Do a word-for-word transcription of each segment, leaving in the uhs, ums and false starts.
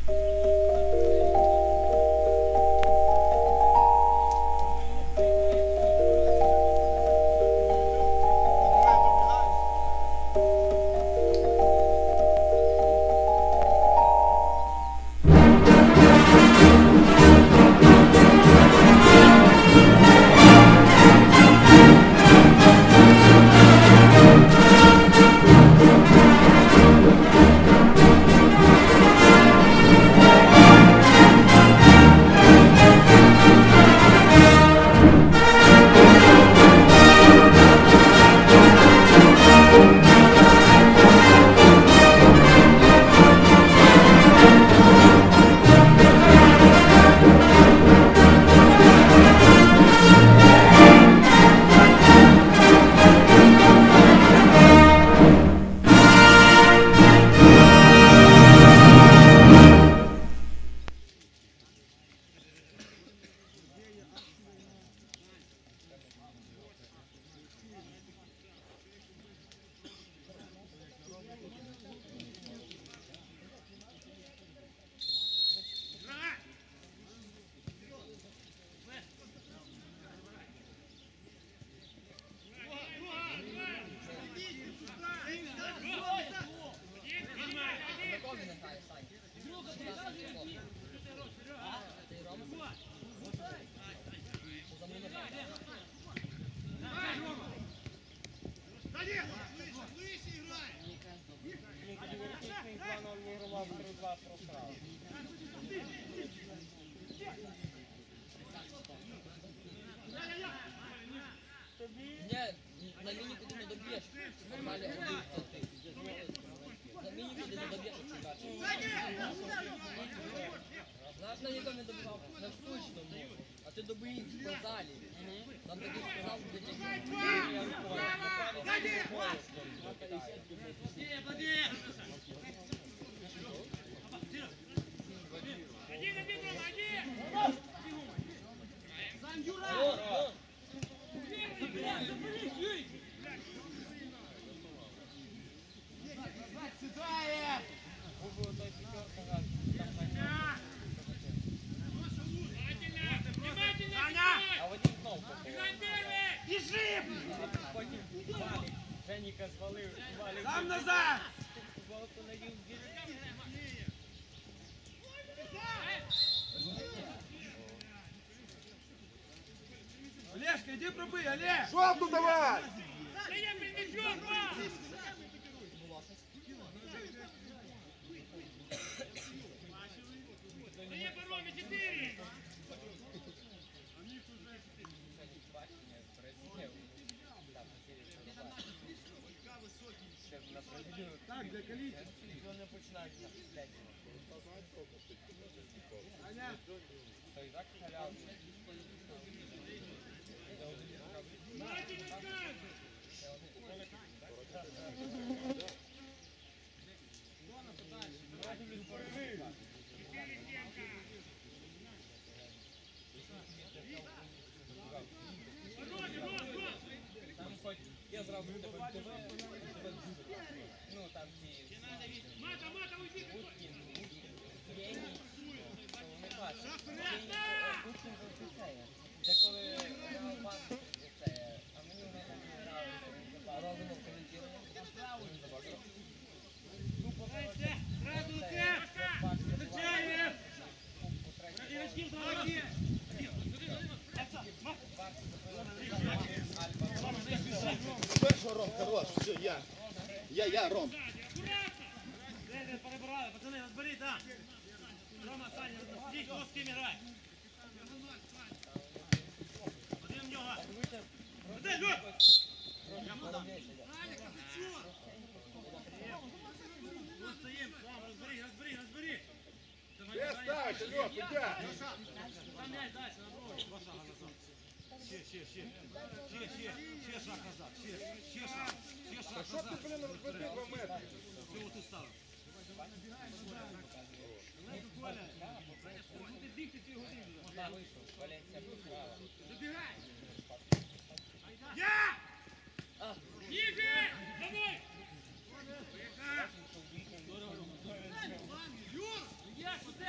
На мініку ти не доб'єш. Нормально один толти. На мініку ти не доб'єш, якщо бачиш. Знаєш, на нікого не добивав? На штучному. А ти добив в спортзалі. Там такий спортзал, де тільки... Я рукою. Женіка звалив, звалив. Сам назад! Олежка, иди пробуй, Олег! Жовту давай! Так, для количества. Не починають на п'ять. Аня! То і так халяв. Там хоч я зразу тебе ну там ті Мата, Мата, уйди! Уткін, Єній, вони бачать. Уткін зустрічає. Деколи пан це, а мені вона там не нравиться. Розумов коментує. Тупо це. Радуйся! Зустрічає! Ірочків зробити! Першого, Ром, хорош, все, я. Я, я, Ром. Перебирали, пацани, розберіть, так. Рома, Саня, розберіть, хто з ким грає. Один в нього. Один, Люк! Я подам. Ось стоїм, розберіть, розберіть, розберіть. Де ставиш, Льох, підя. Там м'яч далі, на брові. Два шага назад. Ще, ще, ще. Ще, ще, ще шаг назад. Ще, ще шаг. Ще шаг Та що назад. ти, блин, розбити два метри? Чого ти ставив? Буде бігти дві години. Забігай! Я! Ігор! Давай! Юр! Як оце?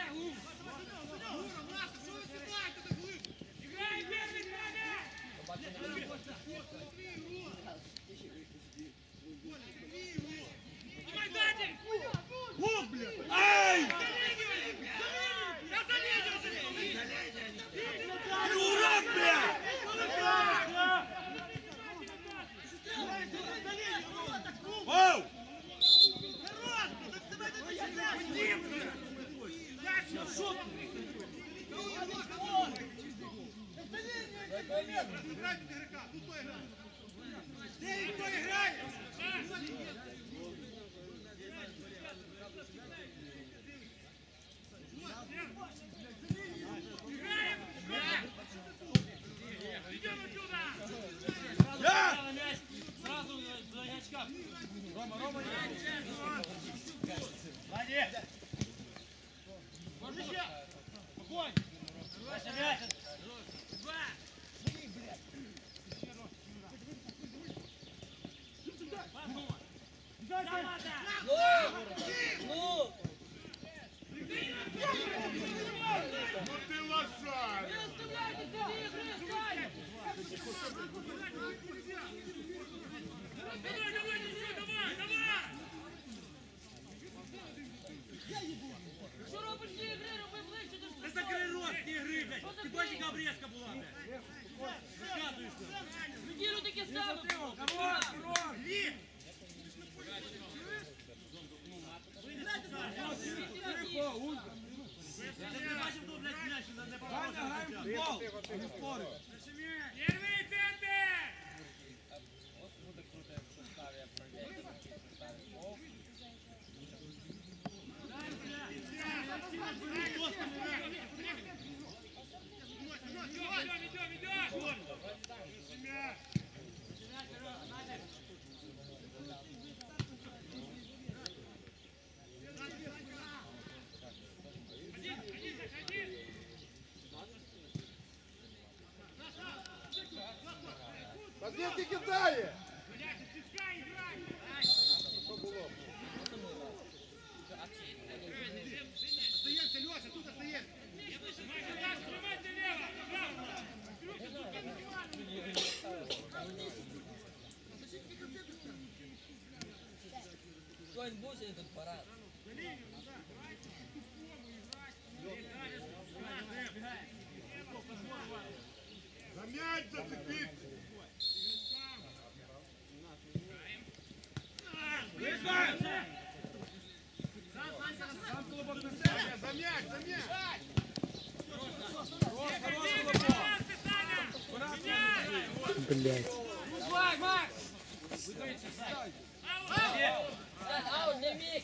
Ну! Ну ти лошара! Що робиш ті ігри, роби ближче до Та закрий рот, ті гри, блядь. Ти бачиш, яка обрізка була, блядь. Розказуєшся. неділю таке саме. Лі! Я не бачив того, блядь, м'яч, не бачив. Первий центр! От буде круто, якщо Славія пройде. А звідки кидає? Що було? Остаємося, Льоша, тут остаємося. Що він буде тут парад? За м'яч зацепити! За м'яч, за м'яч! Аут, не міг!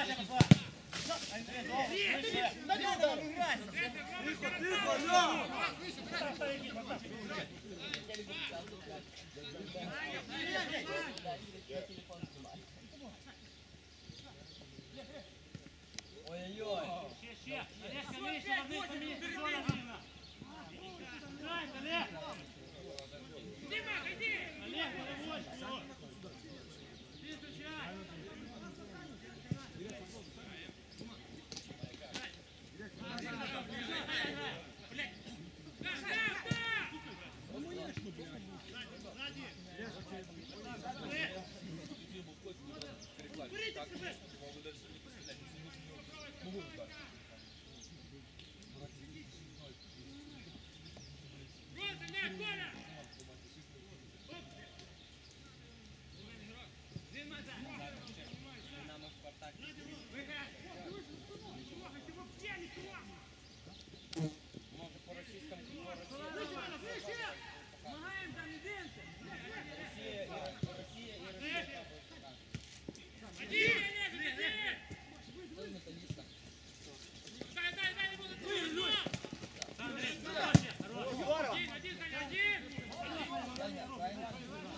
Ой-ой-ой! Може по російському Хто з металіста? Саня, правильно?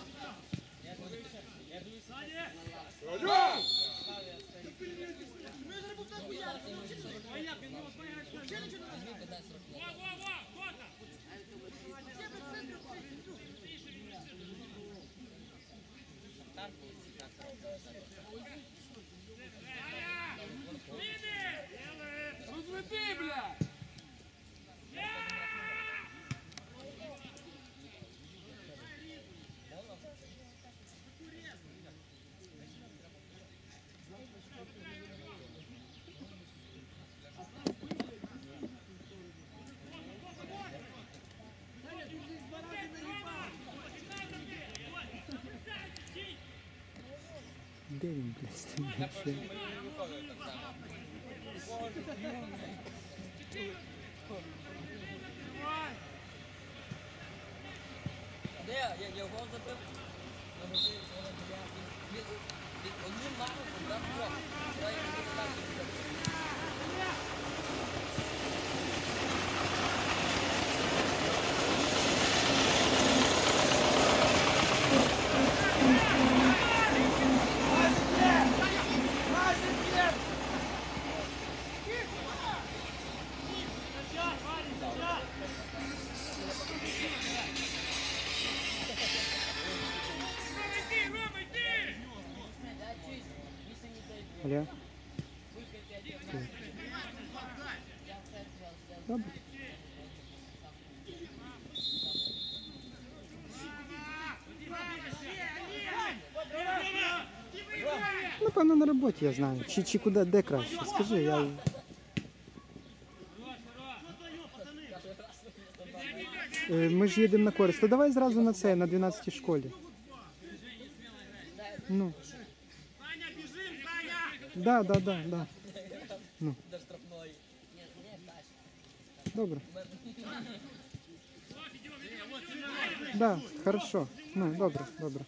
Родю! Візьми п'ятнадцять років. Розведи, бля! Де він, блядь, стоїть? Я просто мені не виходить так само. Де? Я його забив. На межі свого біля. Він він одним махом дав крок. Дай йому так. Алло. Добре. Напевно, на роботі я знаю. Чи, чи куди, де краще? Скажи, я... Е, Ми ж їдемо на користь. То давай зразу на це, на дванадцятій школі. Ну. Да, да, да, да. Ну. До штрафної. Добре. Да, хорошо. Ну, добре, добре.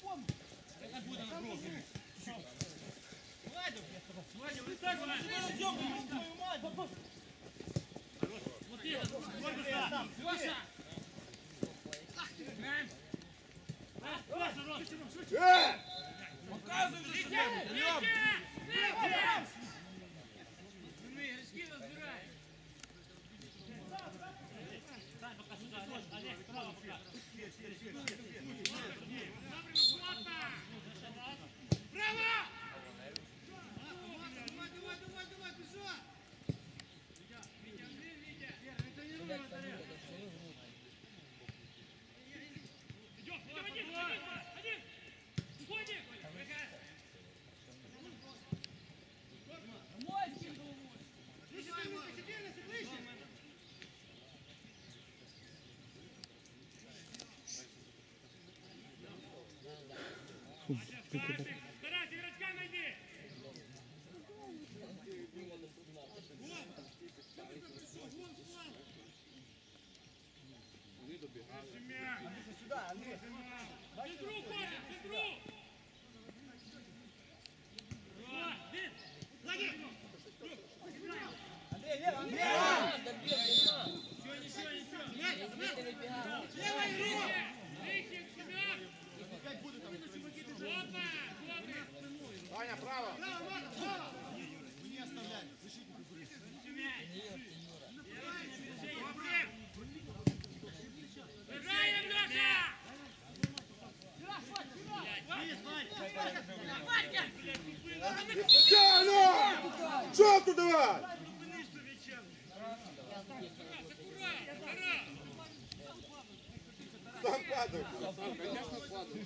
Старайся, игрочка найди! Центру, Коля, центру! Ваня, право! Что ты давай? Сам падай. Конечно, падай.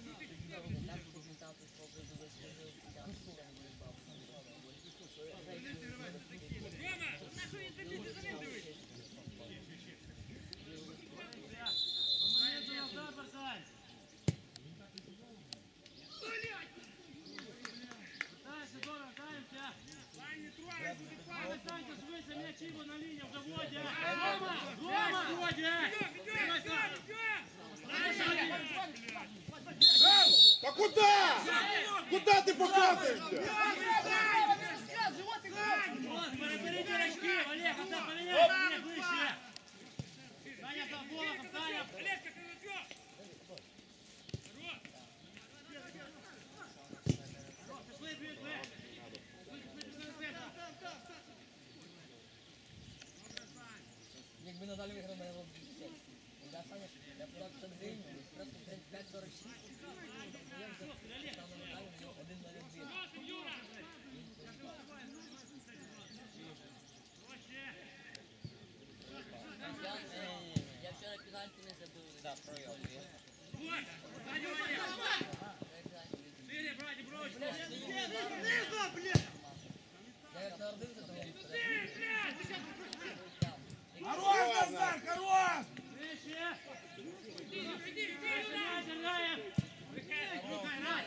Да куда? Куда ты показываешься? Переберите рачки, Олег, отца поменяй, Олег, выше! Саня, за Волохом, Саня! Олег, как ты начал? Пошли, пошли! Якби надалі виграв, мене було б десять. Я Саня, я подав п'ятдесят гривень, просто тридцять п'ять сорок шість. Я вже там на медалі, у нього один на один. Я вчора пенальті не забив. Да, провел. Шире, братья, брось! Я як народився, то я Хорош, Назар, хорош! Выше! Мяч, играем! Рукой, Рай!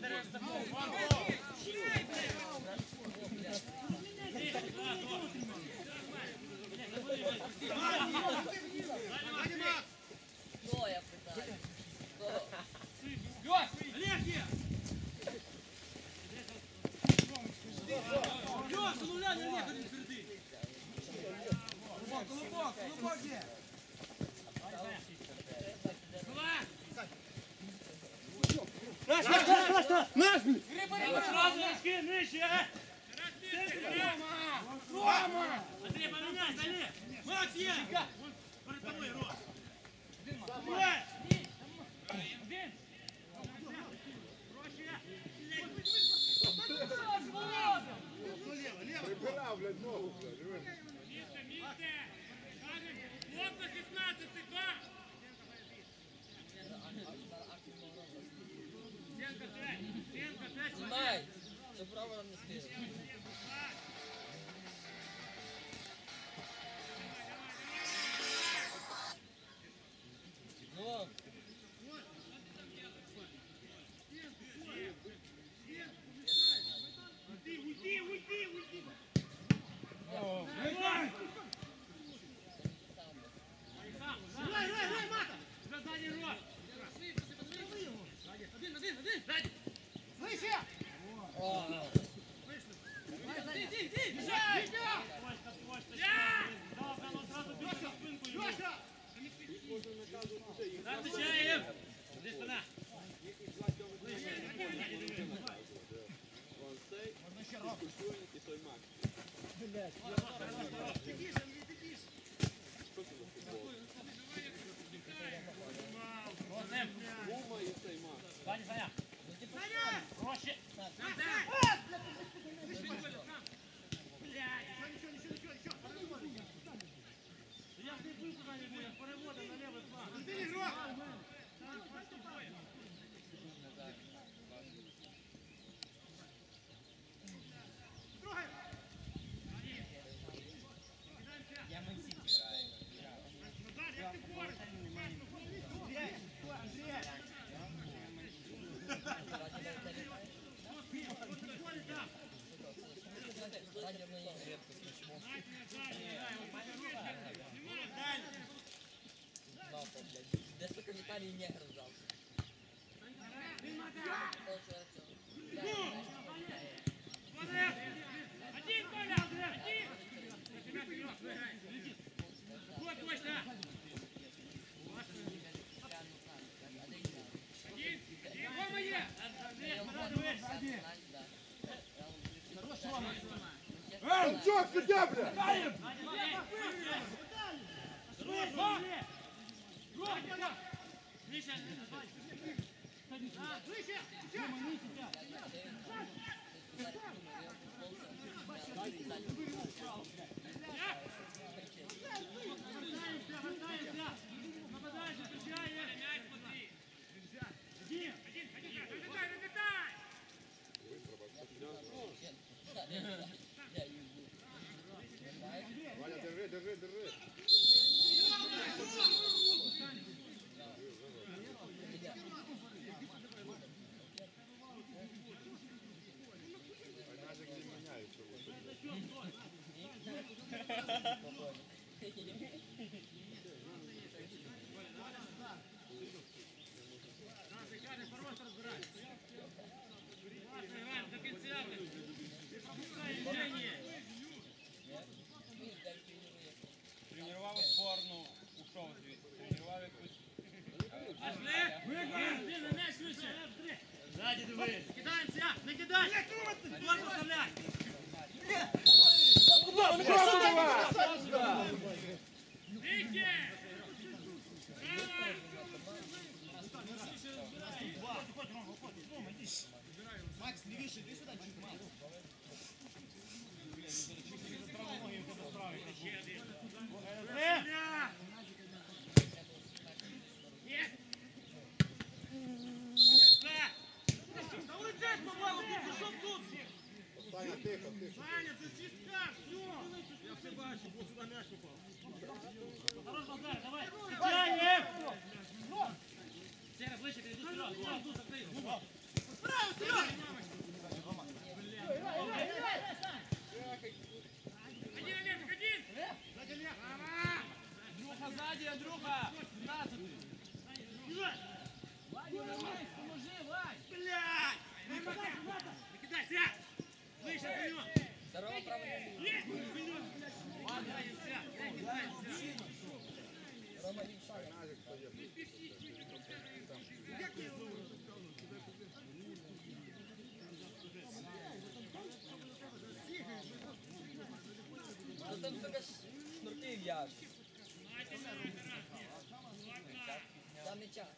Хто, я питаю? Хто? Олег є! Лёш, ну ля, не Олег, один твердий! Колобок, колобок є! Наш, наш, наш, наш, наш! Сразу рожки, нижче! Рома! Рома! Андрей, поменяй, Олег! Макс, є! Перед тобой, Ром! Давай! Один! Проще! Хорош, Володя! Прибирав, блядь, ногу, блядь. диви. Місце, місце! Кажем, блок на шістнадцятий, два! Стенка п'ять, стенка п'ять, Знай! Це право нам не спіє. Ну, Уйди, уйди, уйди, уйди! Грай, грай, грай, Мата! Тебе задній рот! Один, один, один! Сзади! Слышишь? Иди, иди, иди! Бежай! Точно, точно! Да, прямо сразу бежишь на спинку ему! Отвечаем! Иди сюда! Саня, Саня! Саня! Проще! Я ж не буду куда-нибудь, я переводом на левый фланг. Я Мансіті граю. Задня в неї рідко смачно. Нахуй, блядь. Де, сука, Віталій не грозав? Один, Коля! Один! Вот, точно! Один! Один! Рома є! Эй, чё, сюда, блядь? Ваня, держи, держи, держи. Назик не меняет чего-то. До кінця! Движение! Тренував зборну, ушов звідси. Тренував якусь... Сзади дивись! Кидаємося! Не кидай! Гол поставляй! Вище! Макс, левише, иди сюда, чуть Макс. Есть! Да улететь, по-моему, ты пошел тут! Саня, тихо, тихо. Саня, ты свистка, все! Я все бачу, вот сюда мяч попал. Хорош, Богдан, давай! Тянем! Сера, ближе, перейду вперед, вперед, тут закрыть! Справа, вперед! Один, Олег, один! Сзади, Олег! Андрюха ззаді, Андрюха! п'ятнадцятий! Поможи, Вань! Блядь! Не кидай, сядь! Выше, вперед! Здорово, право не Есть! Кидаемся! Кидаемся! Рома Вільшак. Назик стоит. Ну там, сука, шнурки в'яж. Там не час.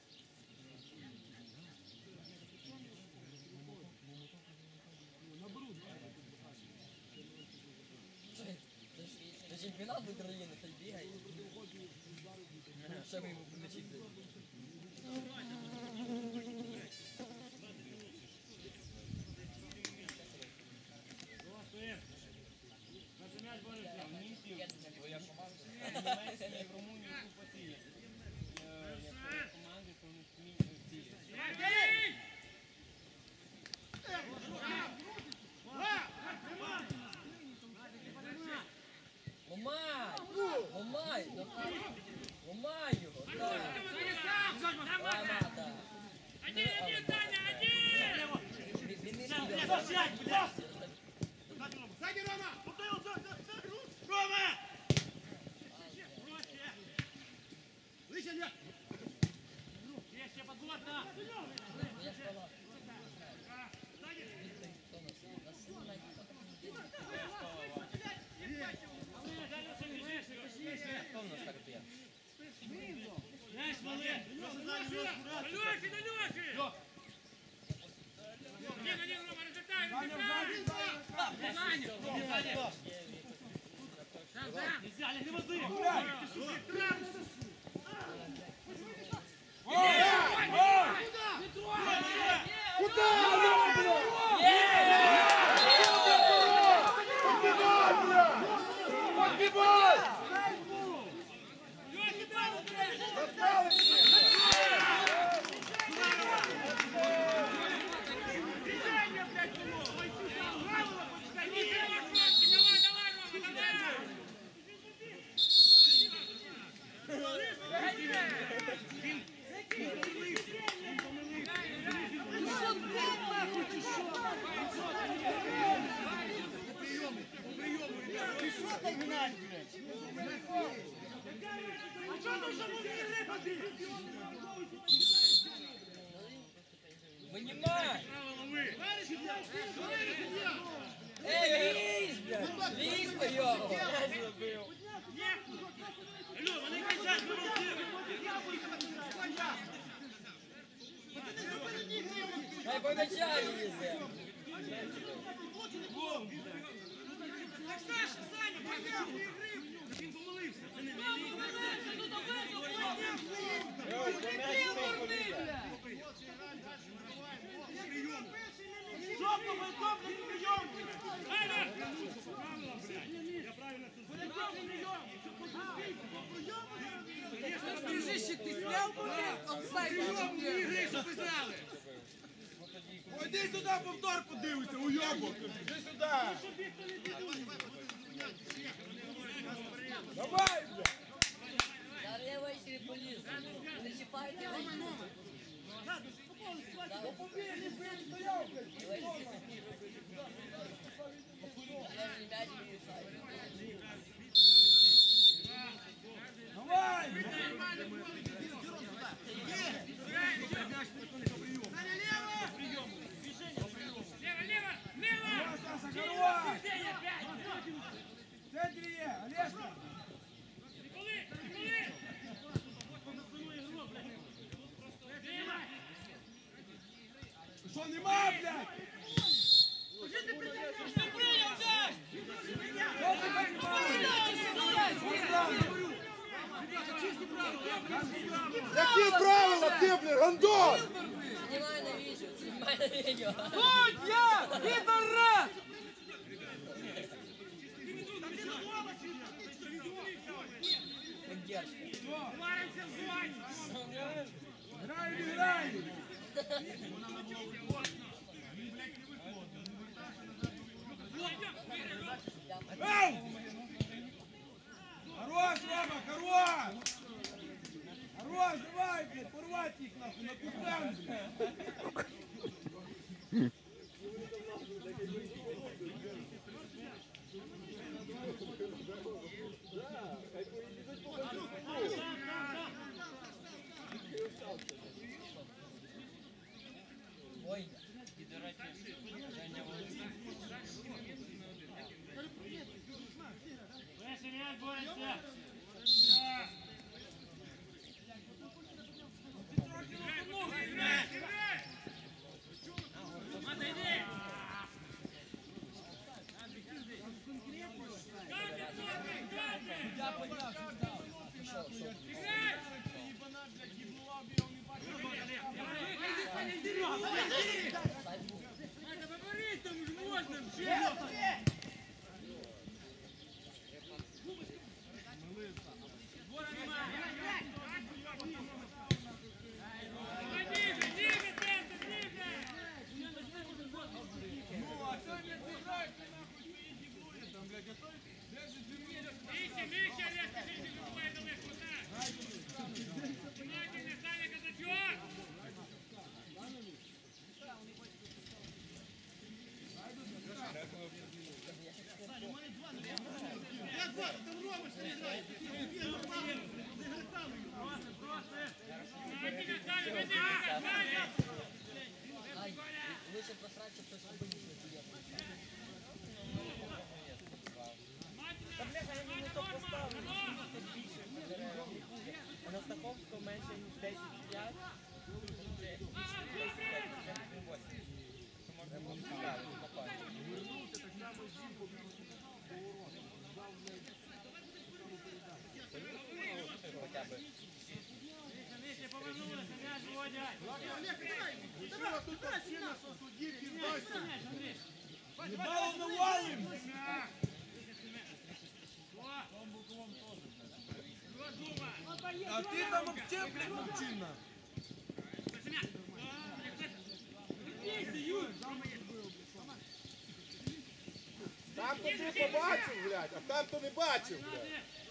чемпіонат України, та й бігає. Ще ви йому помічіть. Німеччина і в Румунії купа ці. Як команди, то вони вміють ці. Ломай! Ломай! Ломай його! Так! Давай, Мата! Один, один, Таня, один! Він- Він не піде. Сзади, Рома! Рома! Лыся, нет! Есть, подбор, да! Я ж сказав. Хто нас? Нас сильно Хто в нас так б'є? Знаешь, малый! Алёши, Алёши! Один, один, Рома, разлетай, разлетай! Сам, сам! Нельзя, не воды! Давай, давай, Рома, давай! Винімай! Ей, лізь, блядь! Лізь по його! Алло, вони кричать, ви молодці! Хай по м'яча лізе! Саша, Саня, пробіг! Він помилився, це не Жопу, бойком, не прийом! Правильно, блядь! Я правильно це зробив! Дружище, ти сняв момент? Офсайд! Ігри, що ви знали? Іди сюди, повтор подивися, уйобок! Іди сюди! Давай, блядь! Я левий ще поліз. Не чіпайте його. Давай! Лево, лево, лево! Саша, Сеня, пять! в центрі є, Олежка! Николы, Николы! Що, нема, блядь? Ты принял, да! Які правила ти, блін, гандон? Знімай на відео, знімай на відео. Судья! Пидорас! Поддержка. Грай, не грай! Эй! Хорош, Рома, хорош! Хорош, давай, блядь, порвать их нахуй, на кухню, блядь! Ай, лучше просрать, щоб хтось робив не сидів. Та бляха, я мені то поставлю. А на Стаховського менше, ніж десять п'ять. Це десять п'ять, це восемь. Що можна було поставити на пам'ять. Хоча б. Ебало навалим! А ты там вообще, блядь, мужчина! Там то ти побачив, блядь, а там то не бачив, блядь.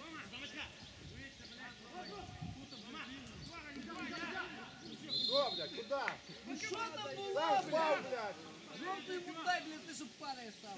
Що, блядь, куди? Ну що там було, Сам впав, блядь. Жовтий йому дай, блядь, ти щоб падає сам.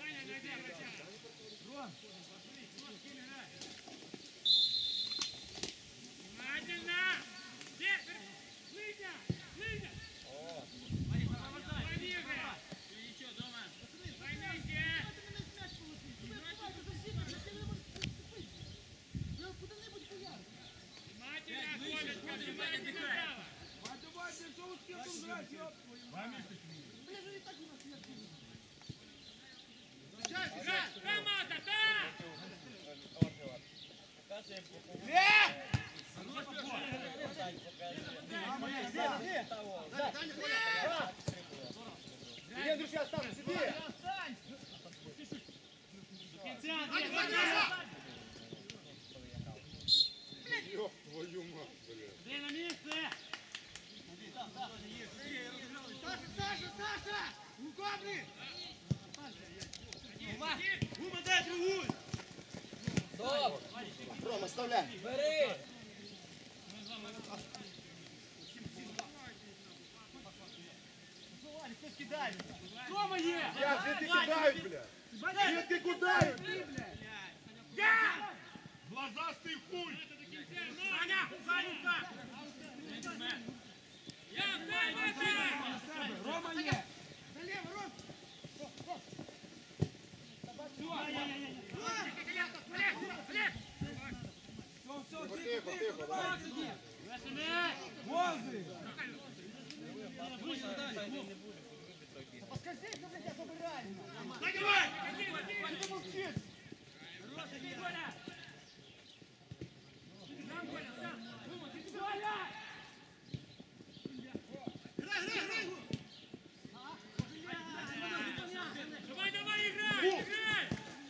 Иди, Андрюша, останься, иди. Ёб твою мать, блядь. Стоп! Ром, оставляй. Бери! Я, где ты кидають, блядь? Где ты кидають, блядь? Глазастый хуй! Рома є! Тихо, тихо, тихо, давай. Вози! Давай, давай, играй! Играй!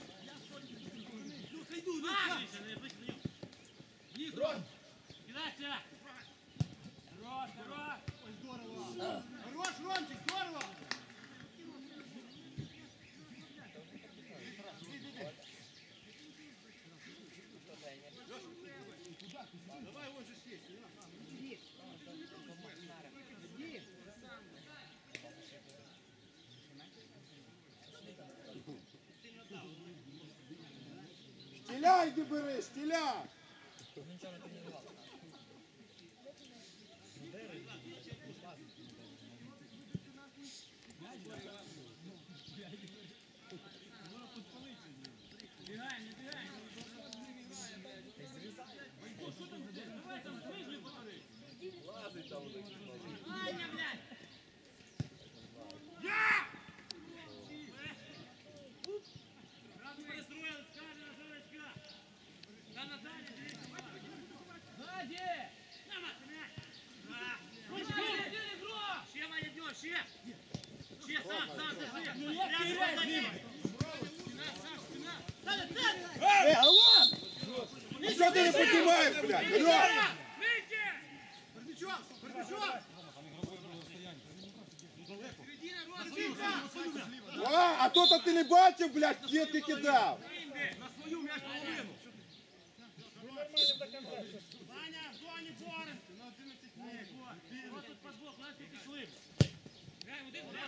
Ром, Кидайся! Хорош, хорош! Хорош, Ромчик, здорово! Давай, он же есть. стіляй, іди бери, стіляй. Аня, блядь! Сразу перестроилась, скажи на сорочка! Да, Наталья, дивись! Сзади! На, Мат, мяч! Ручку! Ще, Ваня, идешь, ще! Ще, сам, сам, держи! Рядом, позади! Спина, Саш, спина! Ей, алло! Що ти не піднімаєш, блядь? Ром! Выйти! А, а то-то ти не бачив, блядь, де ти кидав. На свою м'яч половину. Ваня, в зоні порен! Вот тут подбор, куда ты пішли? Грай, вот это,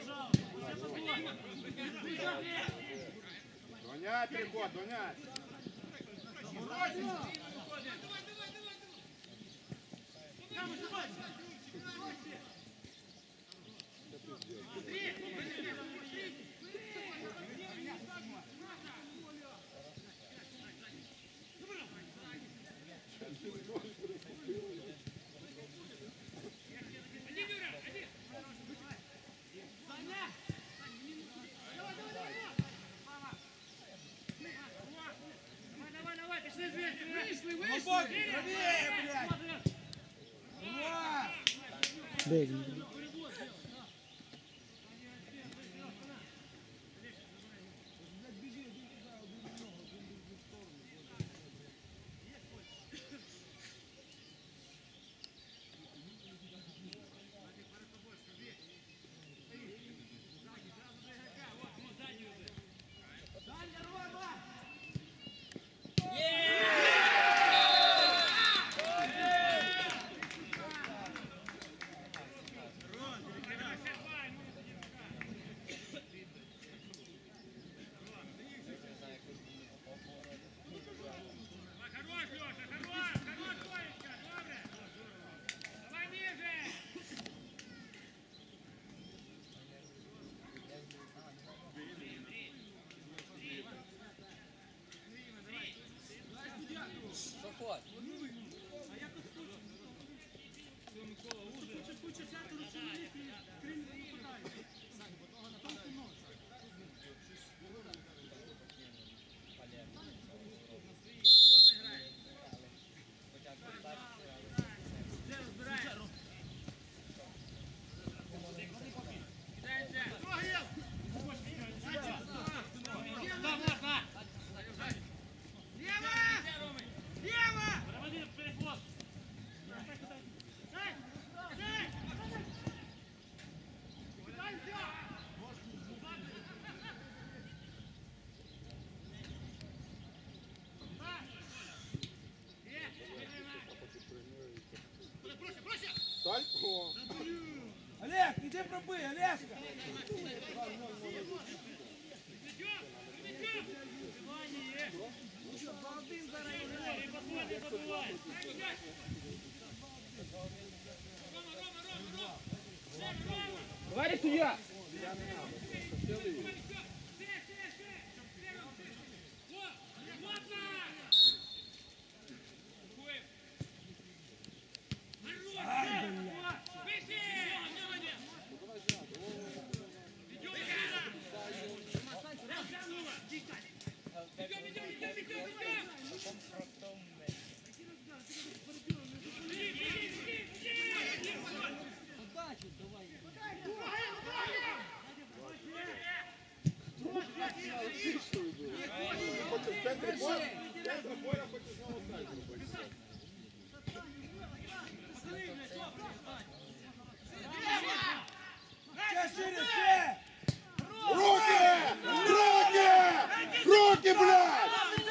пожалуйста! Донять, переход, донять. Де він? Що хочеш? Олег, іди пробий, Олежка! Говори, судья! Руки! Руки! Руки, блядь!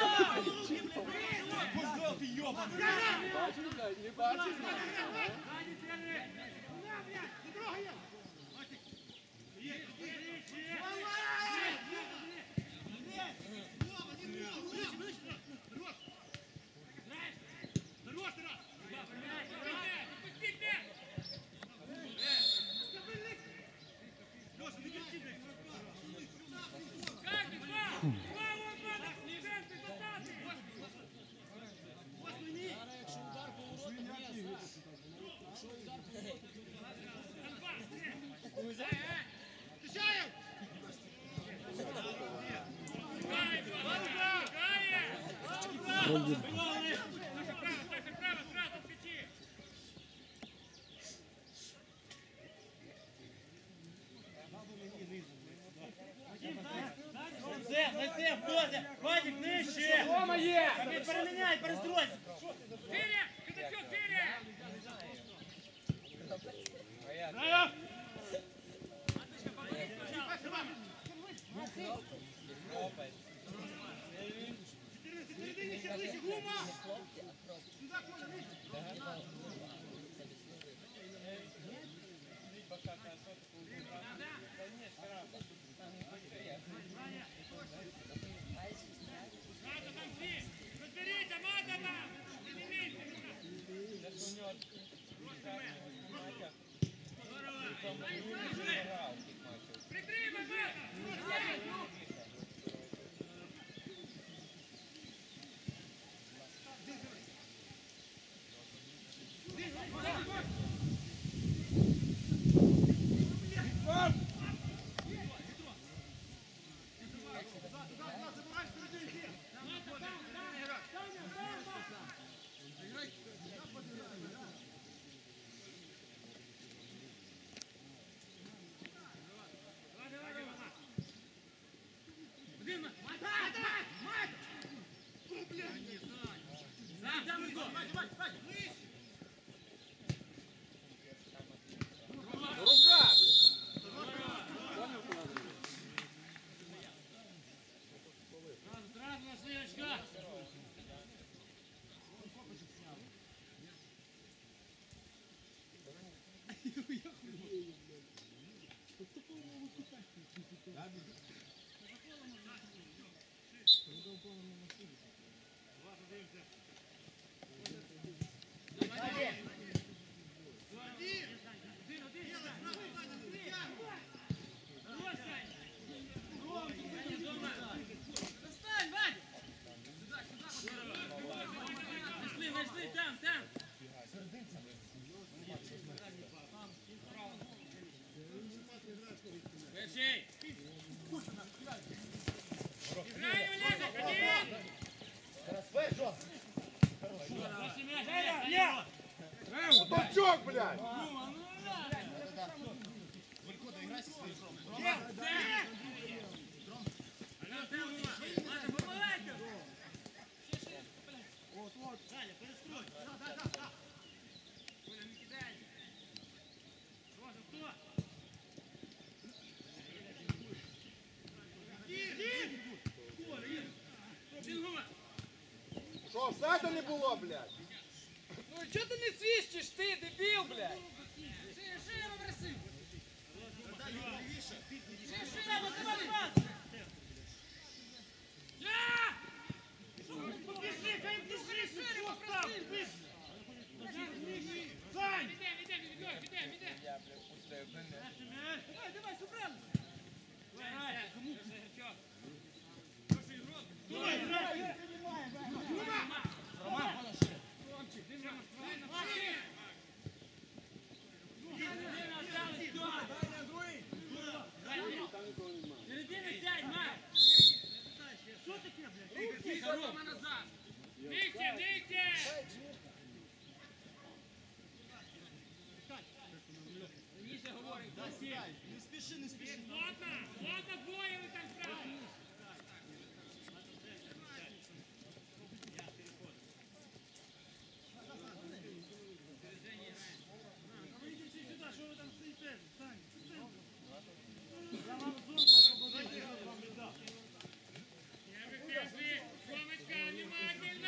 Вроді. Це, на це, входи! Вадик, нижче! Рома є! Переміняй, перестройся! Фіря! Катачок, Фіря! Браво! Розберіться, Мата! Достань, Вадик! Вийшли, вийшли, там, там! Вийшли! Грай, Олега, ходи! Бачок, блядь! Що, офсайду не було, блядь? Ну чого ти не свищиш, ти, дебіл, блядь? Шире, шире, агресив. Шире, шире, давай, пас. Я! Побіжи, хай побіжи, шире, попросив. Сань! Відем, відем, відем, відем, відем. Я припустив мене. Давай, давай, субрали. Середина сядь, Марк! Що таке, блядь? Рома назад! Нижче, нижче! Ніже говорить, хто сів? Не спіши, не спіши. Плотно, плотно, двоє ви там справа! Ромочка, внимательно!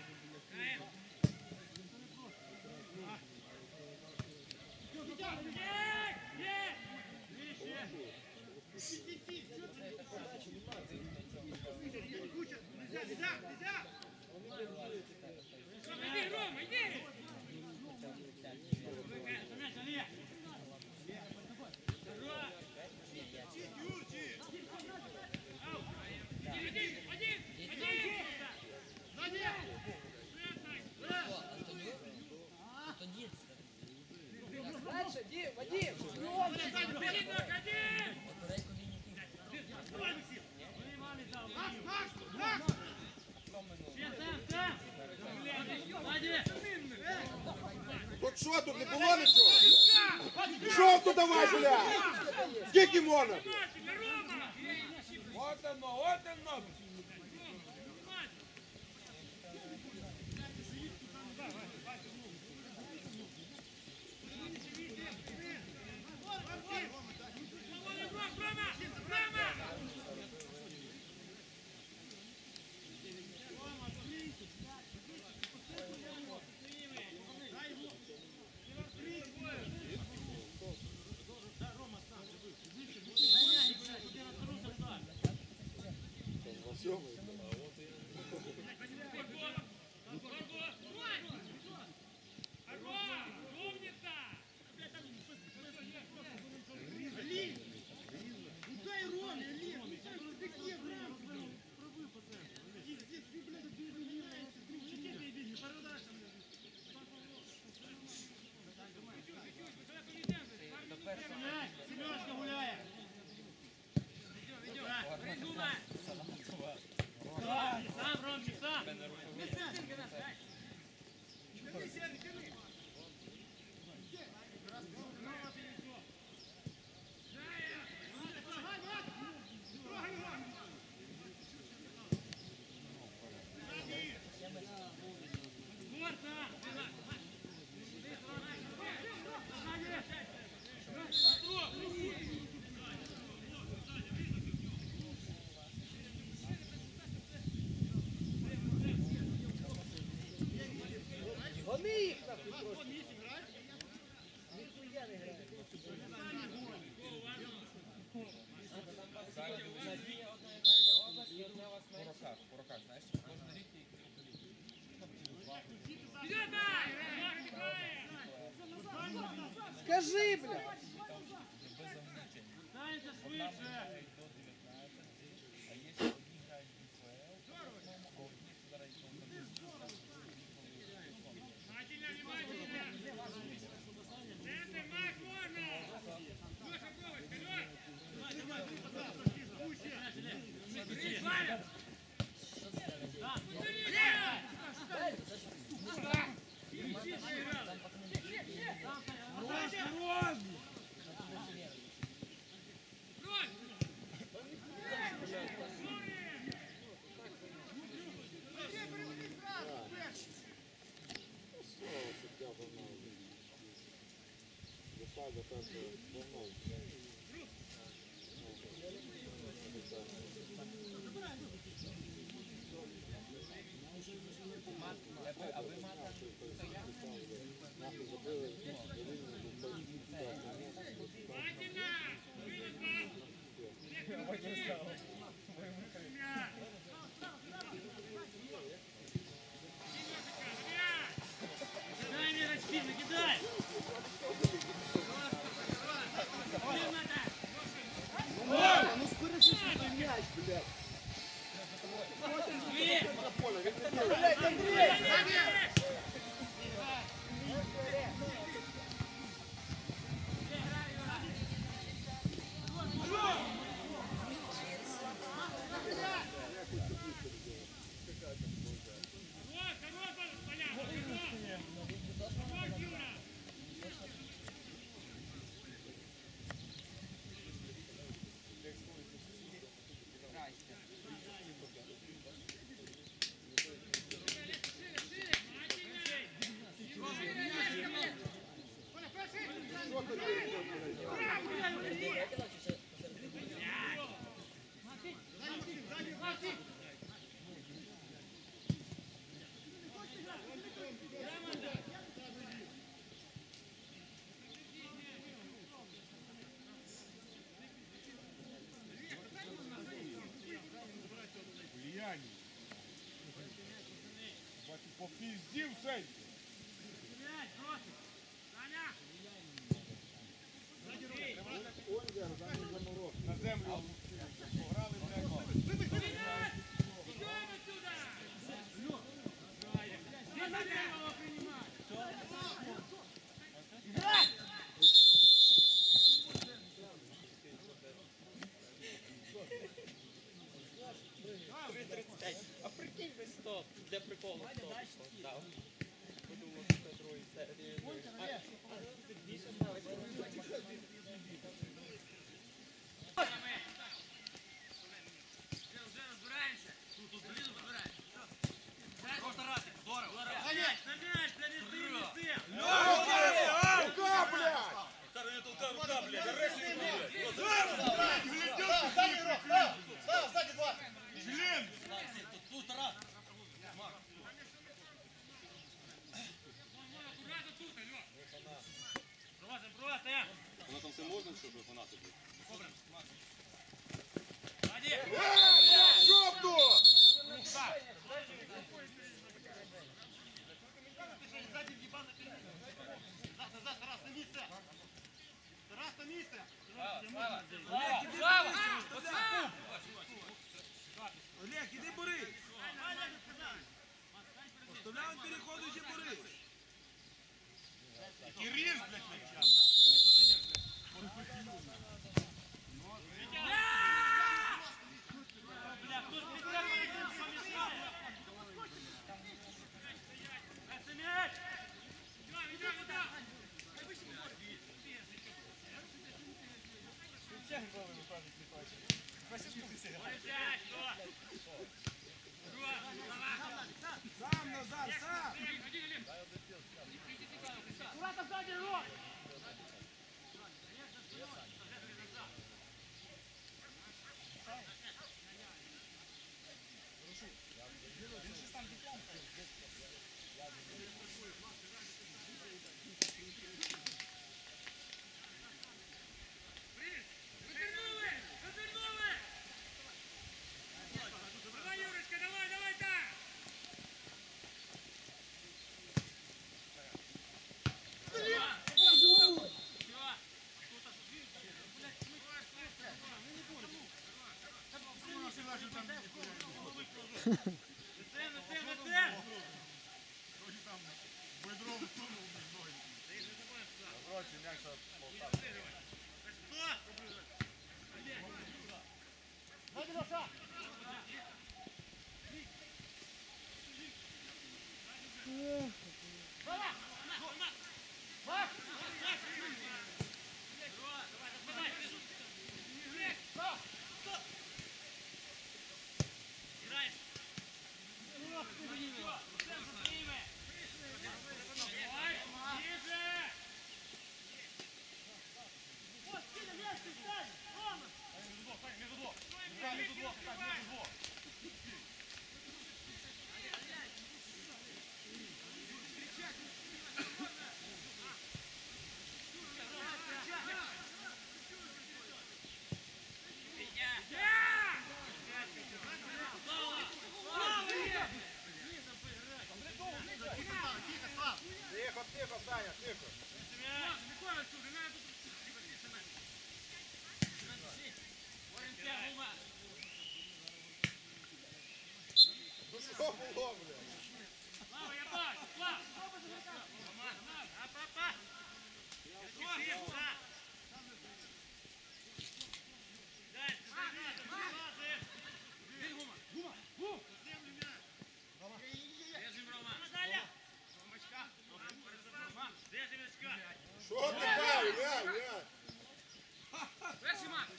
Иди, Рома, иди! Один, один, один! Дальше, Дим, Вадим. Один, один! От що, тут не було нічого, блядь? Пішов туди, давай, блядь! Скільки можна? Рома! Вот оно, вот оно. Рома! Рома! Семёнка гуляет! Сам, Ромчик, сам! Вони їх нахуй просто. Ніхуя не грають. Скажи, бля. Станьте швидше. Дай мне рачки, накидай! Ну скоріше, що той м'яч, блядь. Блядь, Андрій! Влияние. Попиздил Сень. На землю. Пограли, блядь. А прикинь ви стоп, для приколу стоп став. Подумав, що це другий серії. Більше ставить. Вже розбираємося. Тут, тут, залізу розбираємося. Просто Расик, здорово. На м'яч, на м'яч, для не стиль, не стиль. Рука, блядь! Рука, не толкай, рука, блядь, агресію буде. Член! Тут, Тарас. Аккуратно тут, алло. Провасим, провасим, я. Воно там все можна, щоб фанати були? Добре. Раді. Чтоб тут! Слава! Олег, іди бери! Оставляй він переходу, іди бери! Який різ, блядь, м'яча. Бля, хто ж підтримує, помішав? Це м'яч! Іди, іди, іди! Сам назад, сам! Аккуратно сзади, Ром! Развернули! Развернули! Лицем, лицем, лицем! Вроді там бедром сунув між ноги. Короче, м'якся полтав. Тихо, тихо, Саня, тихо. Ну що було, бля? Слава, я бачу, Слава! Апа-апа! Дай, вилазим! Гума! Гума! Гум! Держим, Рома! Назаля! Ромочка! Рома! Держим, очка! Що ти далі, ля, ля? Перший мат!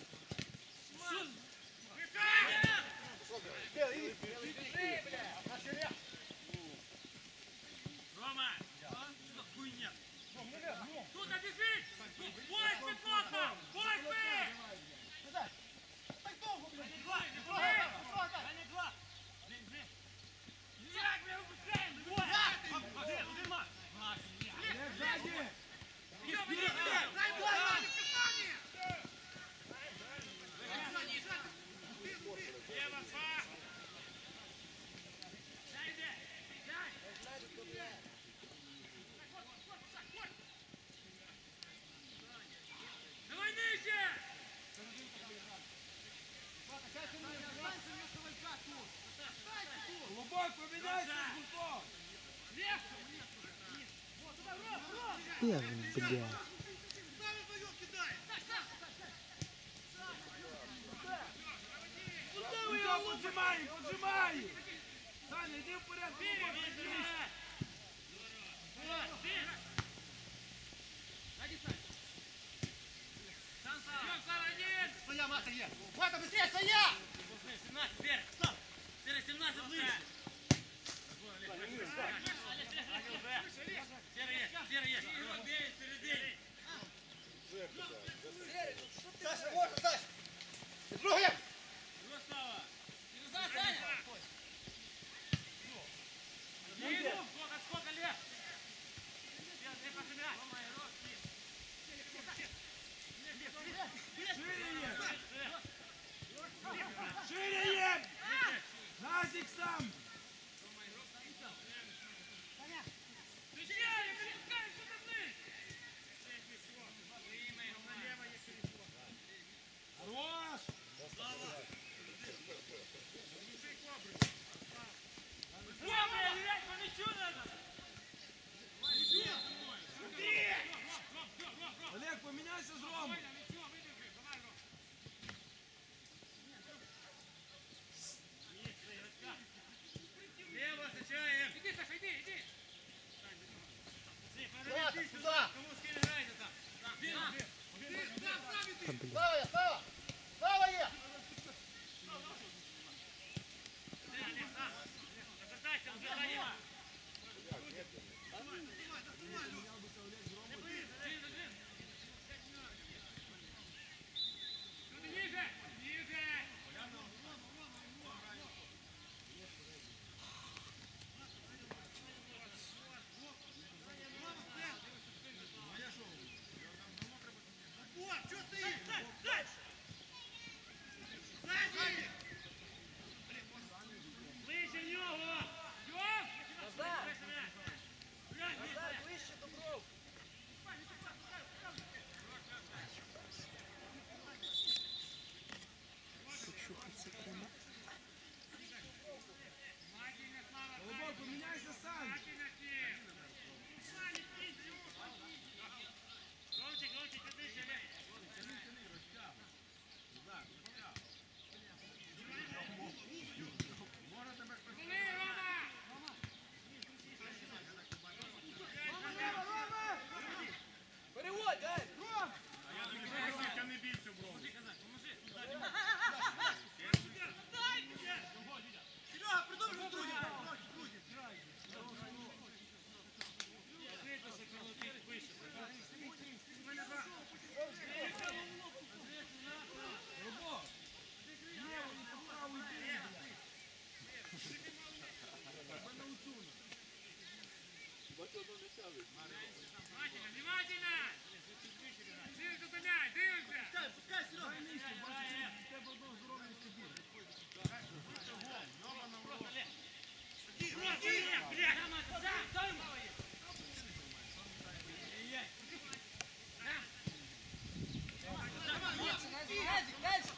Рома! Хуйня! Тут обежит! Восьмый фото! Восьмый! Они два! Они два! Як ми випускаємо? Двоє! Один, один мат! Сзади! Дай бой! Лево, два! Дай, дай! Дай! Давай ниже! Глубок, поменяйся с гуртом! Я же, блядь. Все, поджимай, поджимай! Саня, иди в порядок, глубок, поджимай! Своя мата є! Мата, быстрее, своя! семнадцать, вверх! Стоп! семнадцать, ближе! Серый есть, серый есть! Середине! Саша, можна, Саша! Другим! Друга Слава! Перезай, Саня! Иду! Сколько, сколько лет? Ты пожимай! Шире ем! Назик сам! Встречали, перескай, что ты блин! Хорош! Слава! Внимательно, внимательно! Дивимося, Тоняй, дивимося! Пускай, пускай, Серега! Тебе одного здоров'я собі. Просто лев! Просто лев, бля! Сам, сам! Назик, дальше!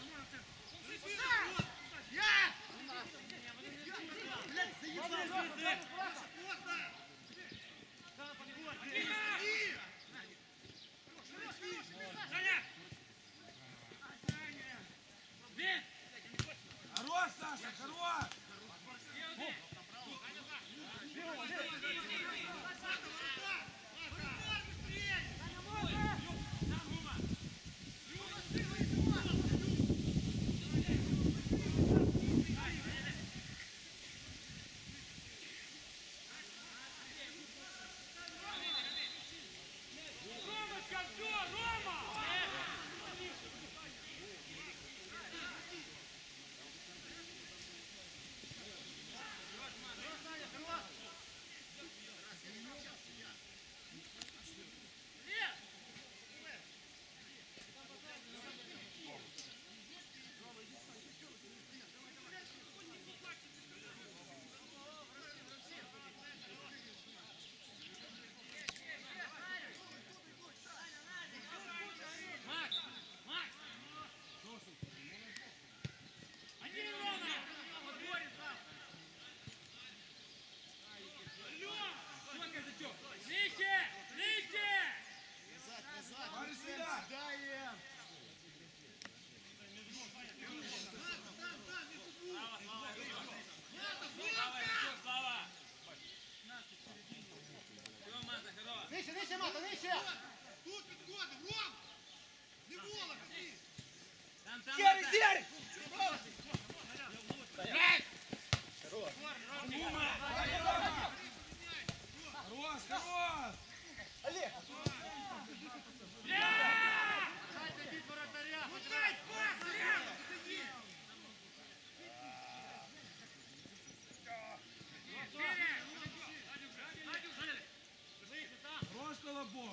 Я! Хорош, Саша, хорош! Ромочка, все, Рома! Макс! Макс! Один Рома! Подборец! Алло! Сколько затек? Нижче! Нижче! Парень сюда! Слава! Все, Мата, здорово! Нижче, нижче, Мата, нижче! Тут підходи, Ром! Не волок, ти! Там, там, Серый, Мата. серый! Хорош, хорош! Пускай, пас, рядом! Хорош, Колобок!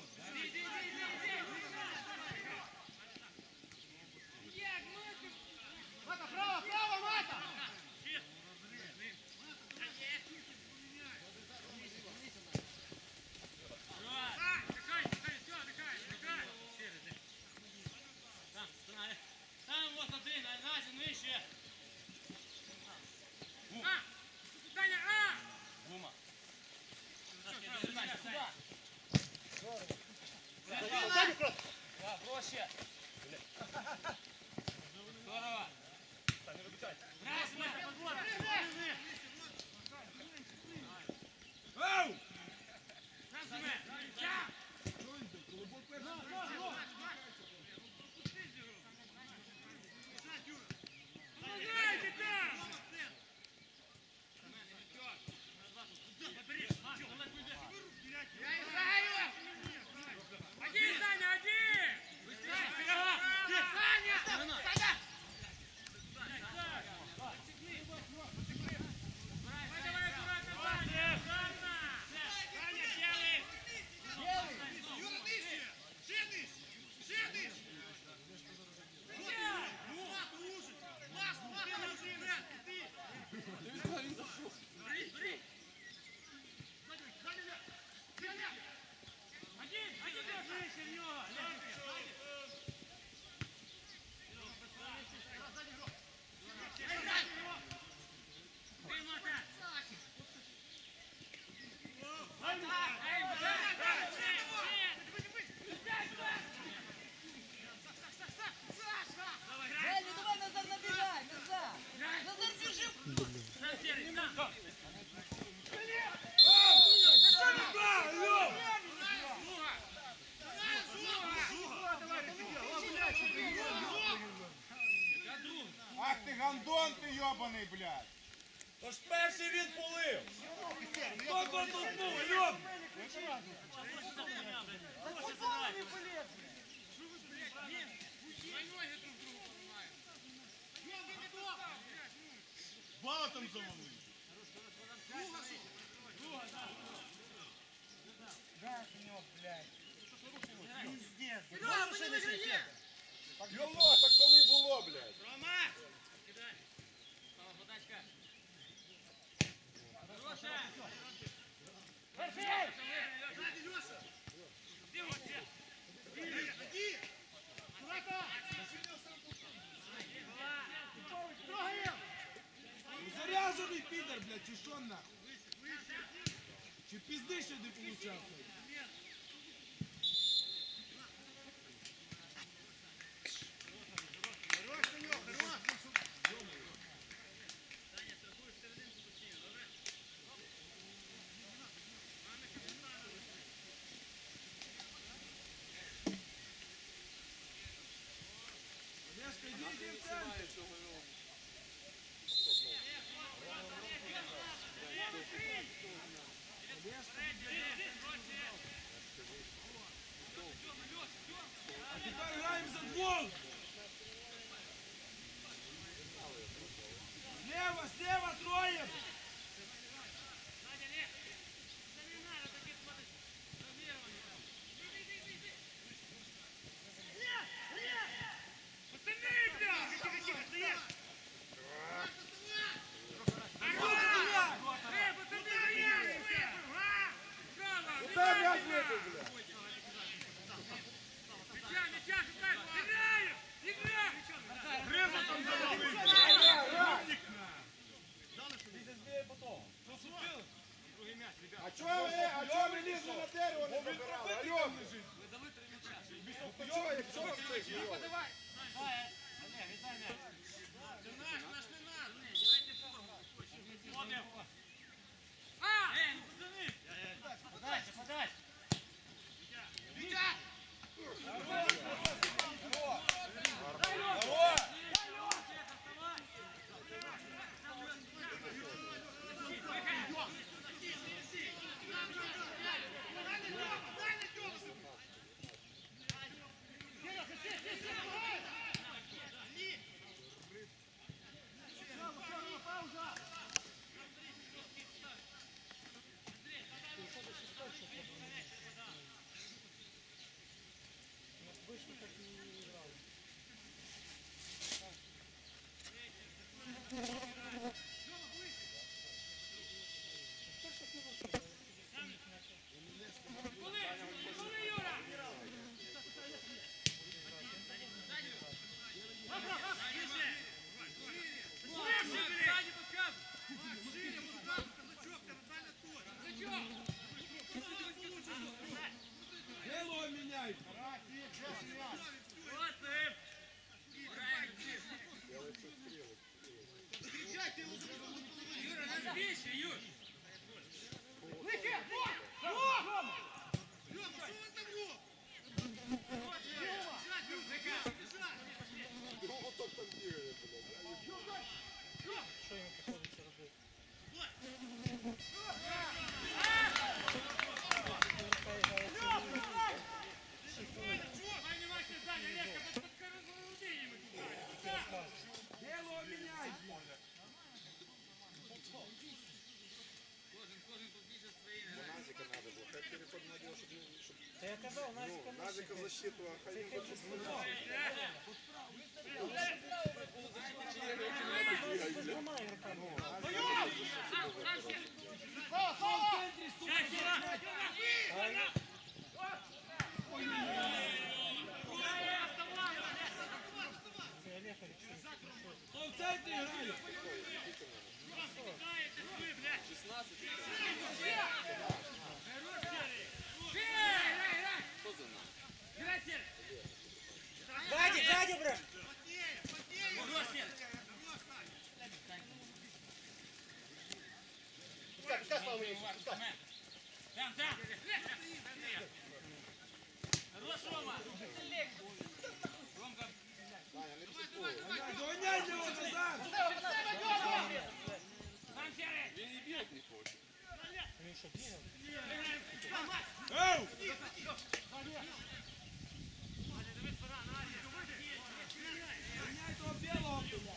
Мата, право, право, Мата! Там вот один, один вище. А! Таня, а! Гума. Сюда. Сзади просто! Да, проще. Здорово. Раз, два. Ау! Раз, два. Я! Помогайте там! Я играю! Один, Саня, один! Саня! Саня! Давай, аккуратно, Саня! Аккуратно! Саня, белый! Юра, нижче! Ще нижче! Ще нижче! Маш, Маш, ти! Бери, бери! Один, один, выше него! Ты, Мата! Эй, ну давай назад набегай, назад! Назад бежим! Сам серый, сам! Да, алло! Ах ти гандон ти йобаний, блядь! Тож перший він полив! Хто дотолкнув, йоб! Балотом замовили! вон нахуй. Чи пізди ще не получав? Олешка, йди, йди в центр. А тепер граємо за двох. Слева, слева, троє. Куда мяч выбил, бля? Рыбу там забыл. А чё вы, а чё вы лезли на дерево не забирали? Алён! Ну чё, як чё ви це його? Подальше, подальше. Дело меняй. Дело меняй. Назика надо было. Как переход надел, чтобы... Та я казав, Назіка Ну, Назика в защиту, а Хаим в защиту. зламає руками. Це Олег Олексійович. Хто в центрі грає? Сзади, сзади, брат! Там, там! Хорош, Рома! Ромка! Доганяйте його назад! Там, Серый! Він що, бігав? Оу! Доганяй того білого, блядь!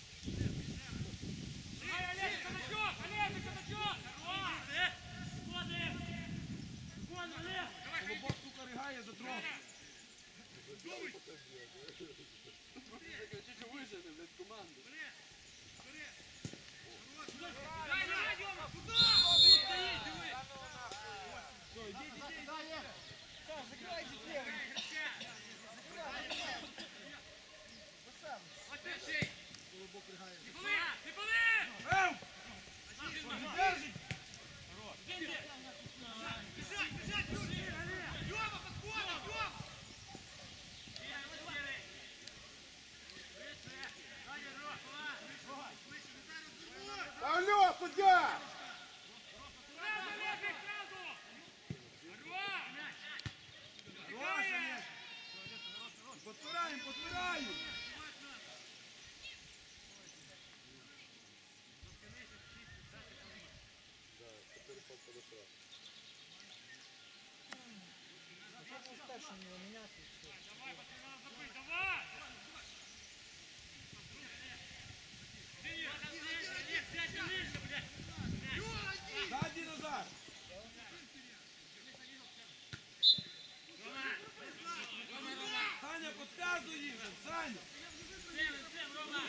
Ай, Олег, Казачок! Олег, Казачок! Смотрим! Вон, Олег! Колобок, сука, ригає за трохи. Дай, дай, Дёма! Куда? Стоит, диви! Все, йди, йди, йди. Так, закривайте лівий. Вот ты, шей! подошла. Давай, пацаны, надо забыть, давай! Олег, сядь ближе, блядь! Сзади назад. Саня, подсказывай їм, Саня. Севен, Севен, Рома!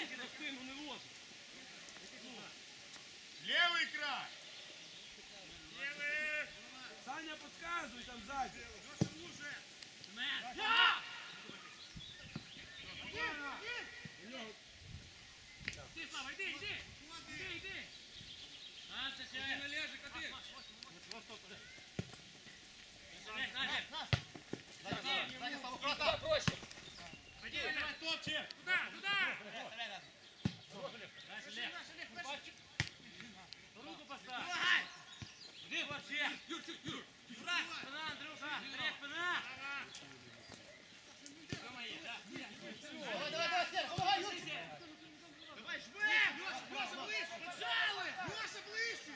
Левый край! Левый! Саня, подсказывай там сзади. Иди, Слава, иди, иди! Иди, иди! Анса, сядь! Иди на лежик, а ты! Олег, Олег! Саня, стал аккуратно! Проще. Пойди, давай, топче! Туда, туда! Дальше, Олег! Руку поставь! Иди, вообще! Юр, Юр, Юр! Спина, Андрюха! Бери, спина! Давай, давай, давай, Сер, помогай, Юрчик! Давай, жми! Леша, ближе! Поджали! Леша, ближе!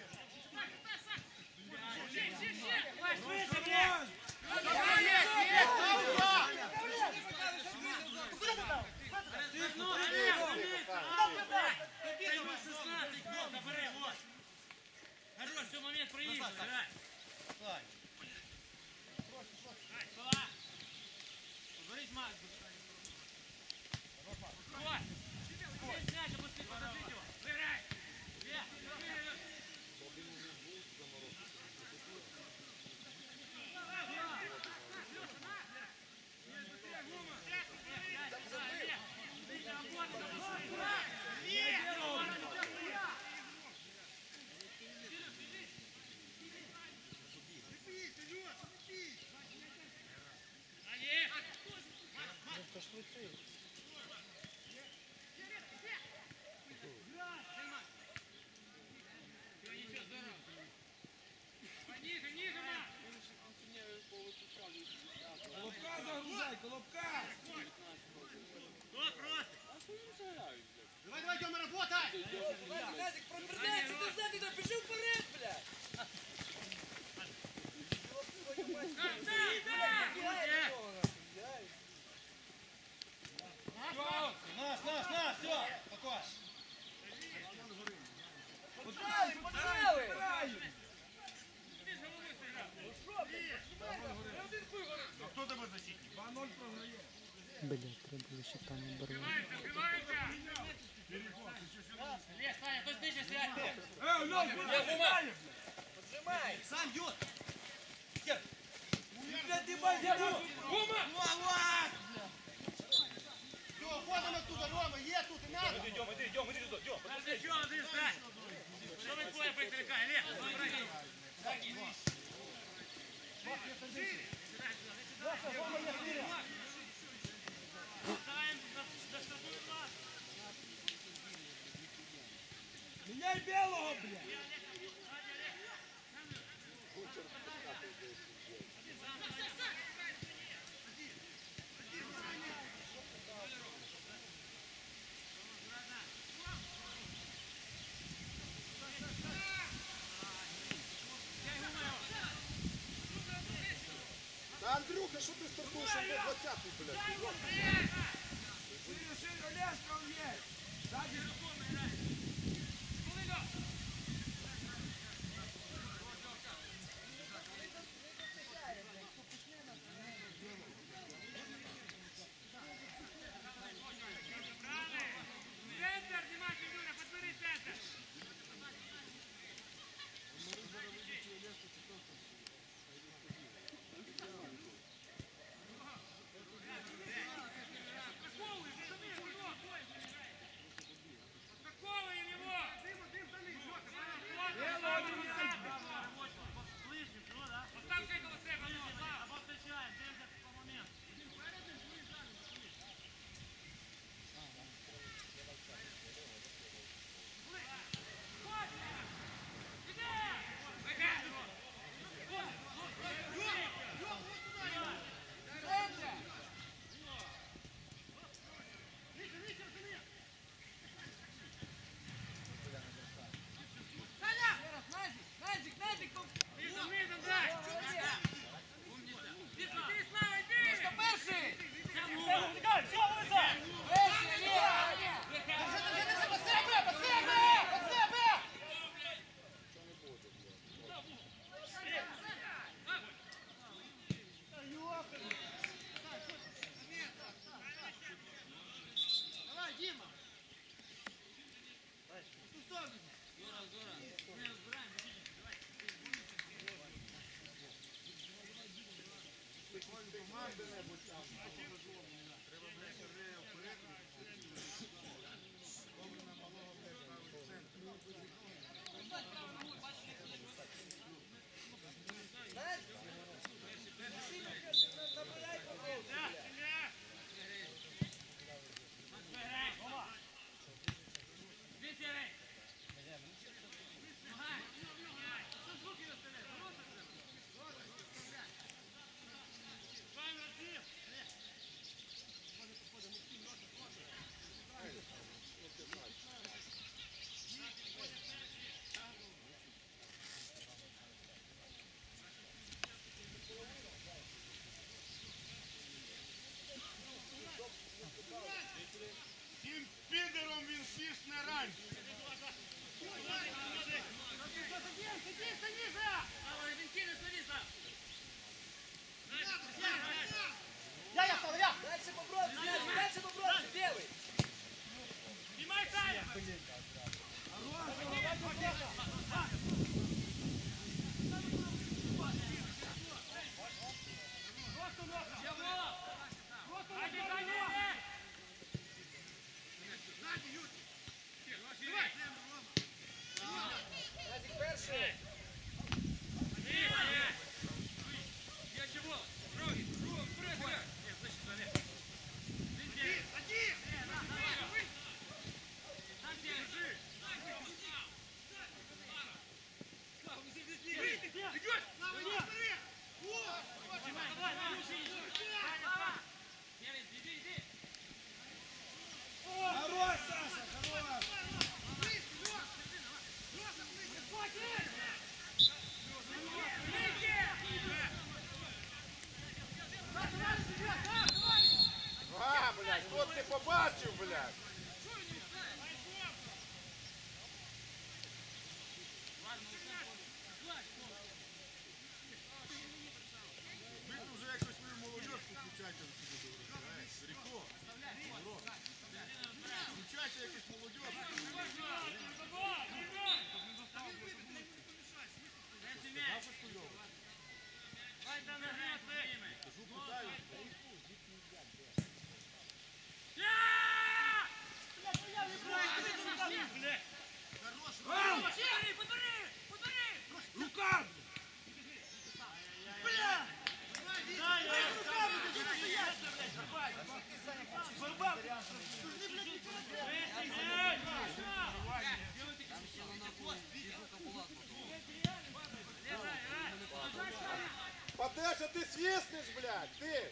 Щи, щи, щи! Давай, швидше, блядь! Давай, есть, есть! Пауза! Ну, Олег, умеется! Ты номер шестнадцать, вот, забери, вот! Хорош, все, момент проигрывай, давай! Давай, Сова! Говорить, Макс! Вот! Здесь мяч, опусти, подождите его! Выиграй! Вверх! Ниже, ниже, Макс! Колобка загружай, Колобка. Вот просто! Давай, давай, Тёма, работай! Назик, проверняйся, ты сзади, да бежи вперед, блядь! Наш, наш, наш, все! Спокойно! Поджали, поджали! Кто тебе защитник? два ноль програє. Блядь, треба було ще там оборвати. Открывайся! Лес, Саня, кто ниже сядь! Е, Льох, Я гума! Поджимай! Сам бьет! блядь, ти бачиш, Гума! Все, ходим оттуда, Рома, е тут, и надо! Идем, иди, идем, иди туда, идем. А для чего ты встать? Что вы двое поиздалека? Лев, забрать! Ставим за штрафную класс! Міняй білого, блядь. Та Андрюха, що ти стартуєш? До двадцятий, блядь. Шире, шире, Олешка он є. Ззаді. Центр, внимание, Юра, подбери центр! це ти свиснеш, блядь, ти!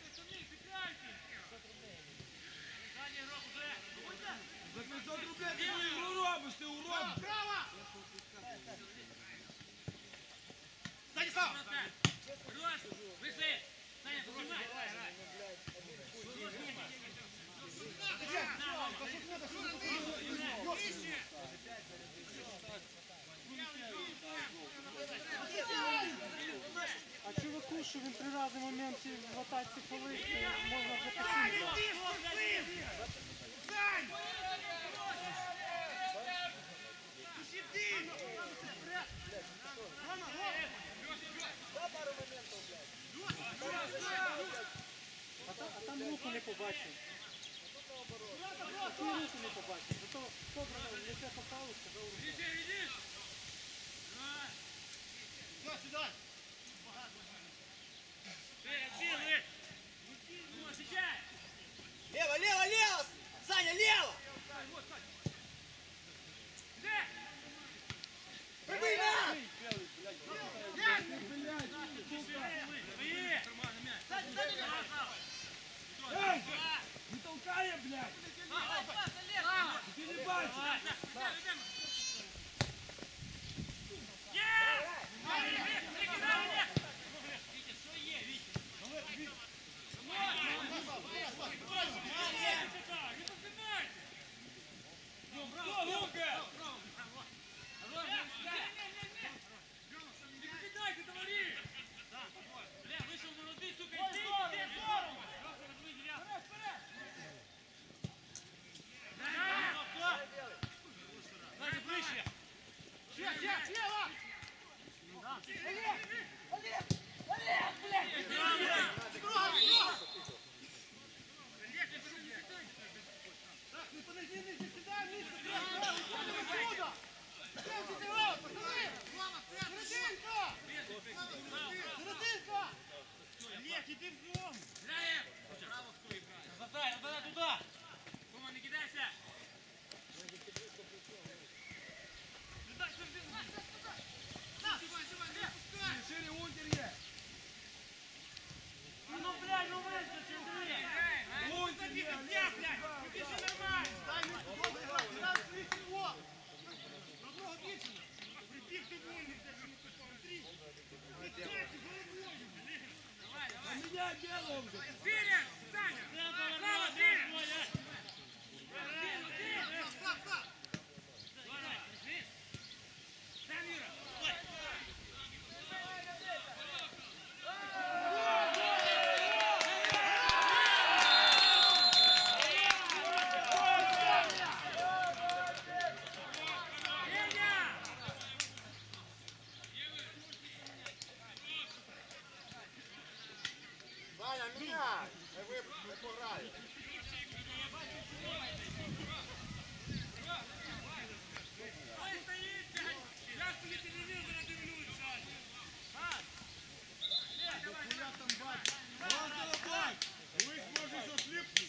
За п'ятсот рублей ти ігру робиш, ти урод! Право! Станислав! Хорош! Вышли! Саня, поднимай! А чуваку, що він три рази в моменті в атаці колись, можна вже покинути. А там, а там руку не побачив. Таку руку не побачив. Зато добре, лице попало, сказав руку. Веди, веди! Сюди! Ты, отбил, ну, отвечай! Лево, лево, лево! Саня, лево! Где? Прибий мяч! Ей! Не толкає, блядь! Ти не бачиш! Саня, міняй! Ви не пограєте. Ви зможеш осліпнути.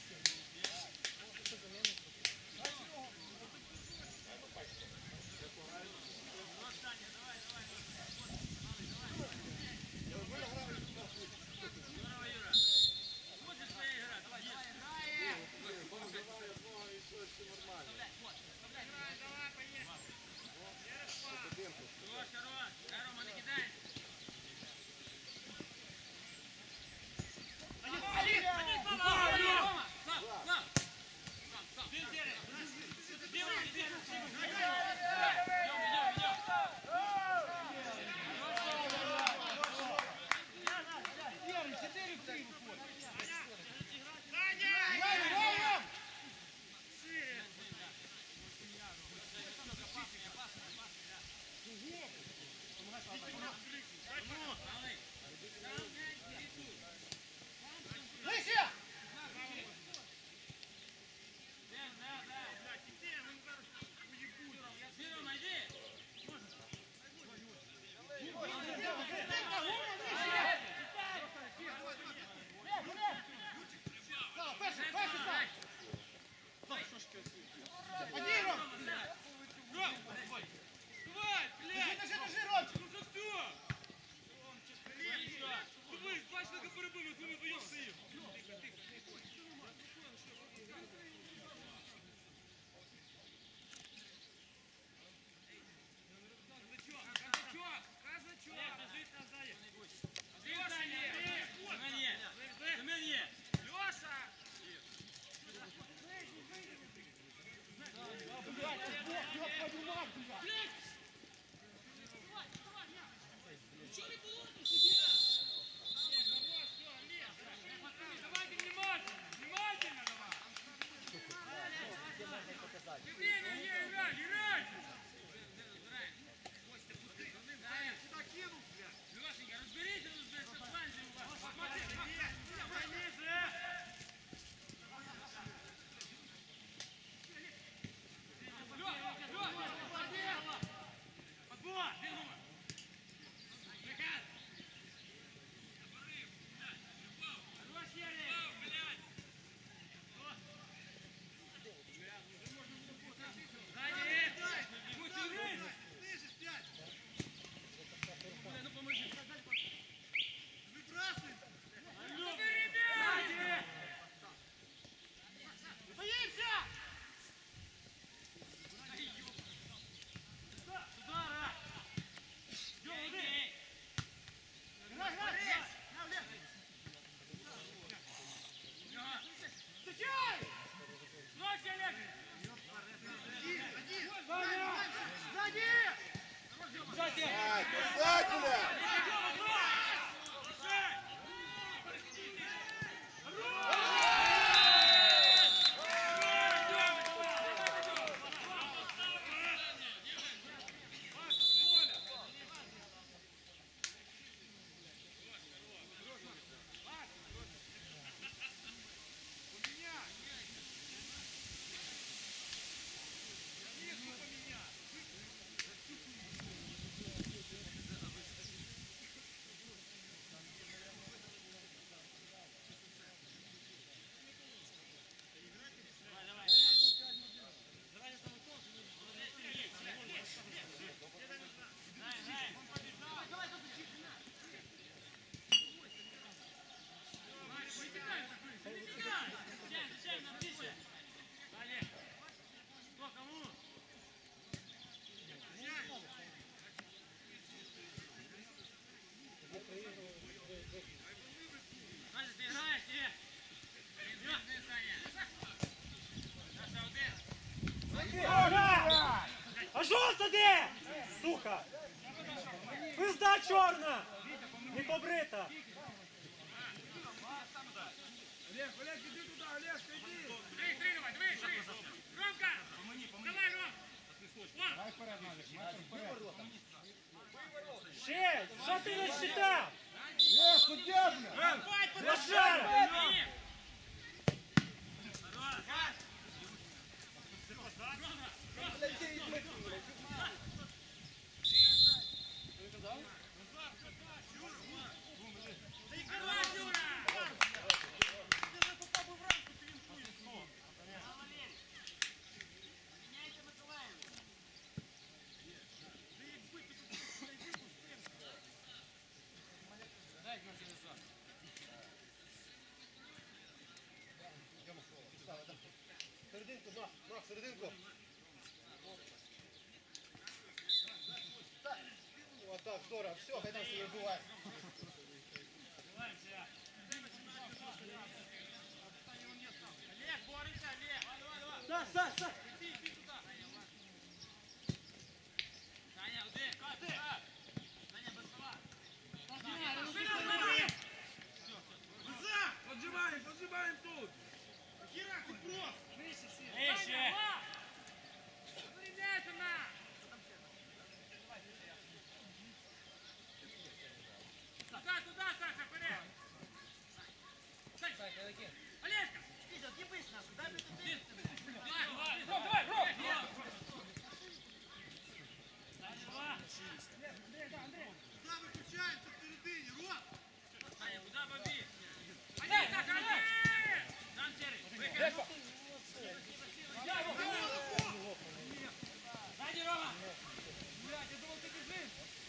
Борода чорна! Не побрита! Олег, Олег, іди туди, Олег, іди. Три, три, давай, давай, три. Ромка! Давай, Ром! Давай вперед, Назик, метр вперед. Ще! Що ти не считав? Є, суддя, бля! Лише! Серединку, Мах, Мах, серединку. Вот так, здорово. Все, хай нас себе буває. Олег, борися, Олег! Саш, Саш, Саш! Саня, один! Саня, без права! Поджимаем, поджимаем тут. Кира, ты прост! Нижче! Ребята, на! Туда, туда, Саша, вперед! Так, Олег. Олежка! Стиза, отъебись нахуй, дай мне тут дырку, блядь! Давай, давай, давай, Ром! Куда выключаемся в середине, Ром? Саня, куда бомби? Олег, так, Олег! Там серый, выходи! Сзади, Рома! Блядь, я думал, ты бежишь!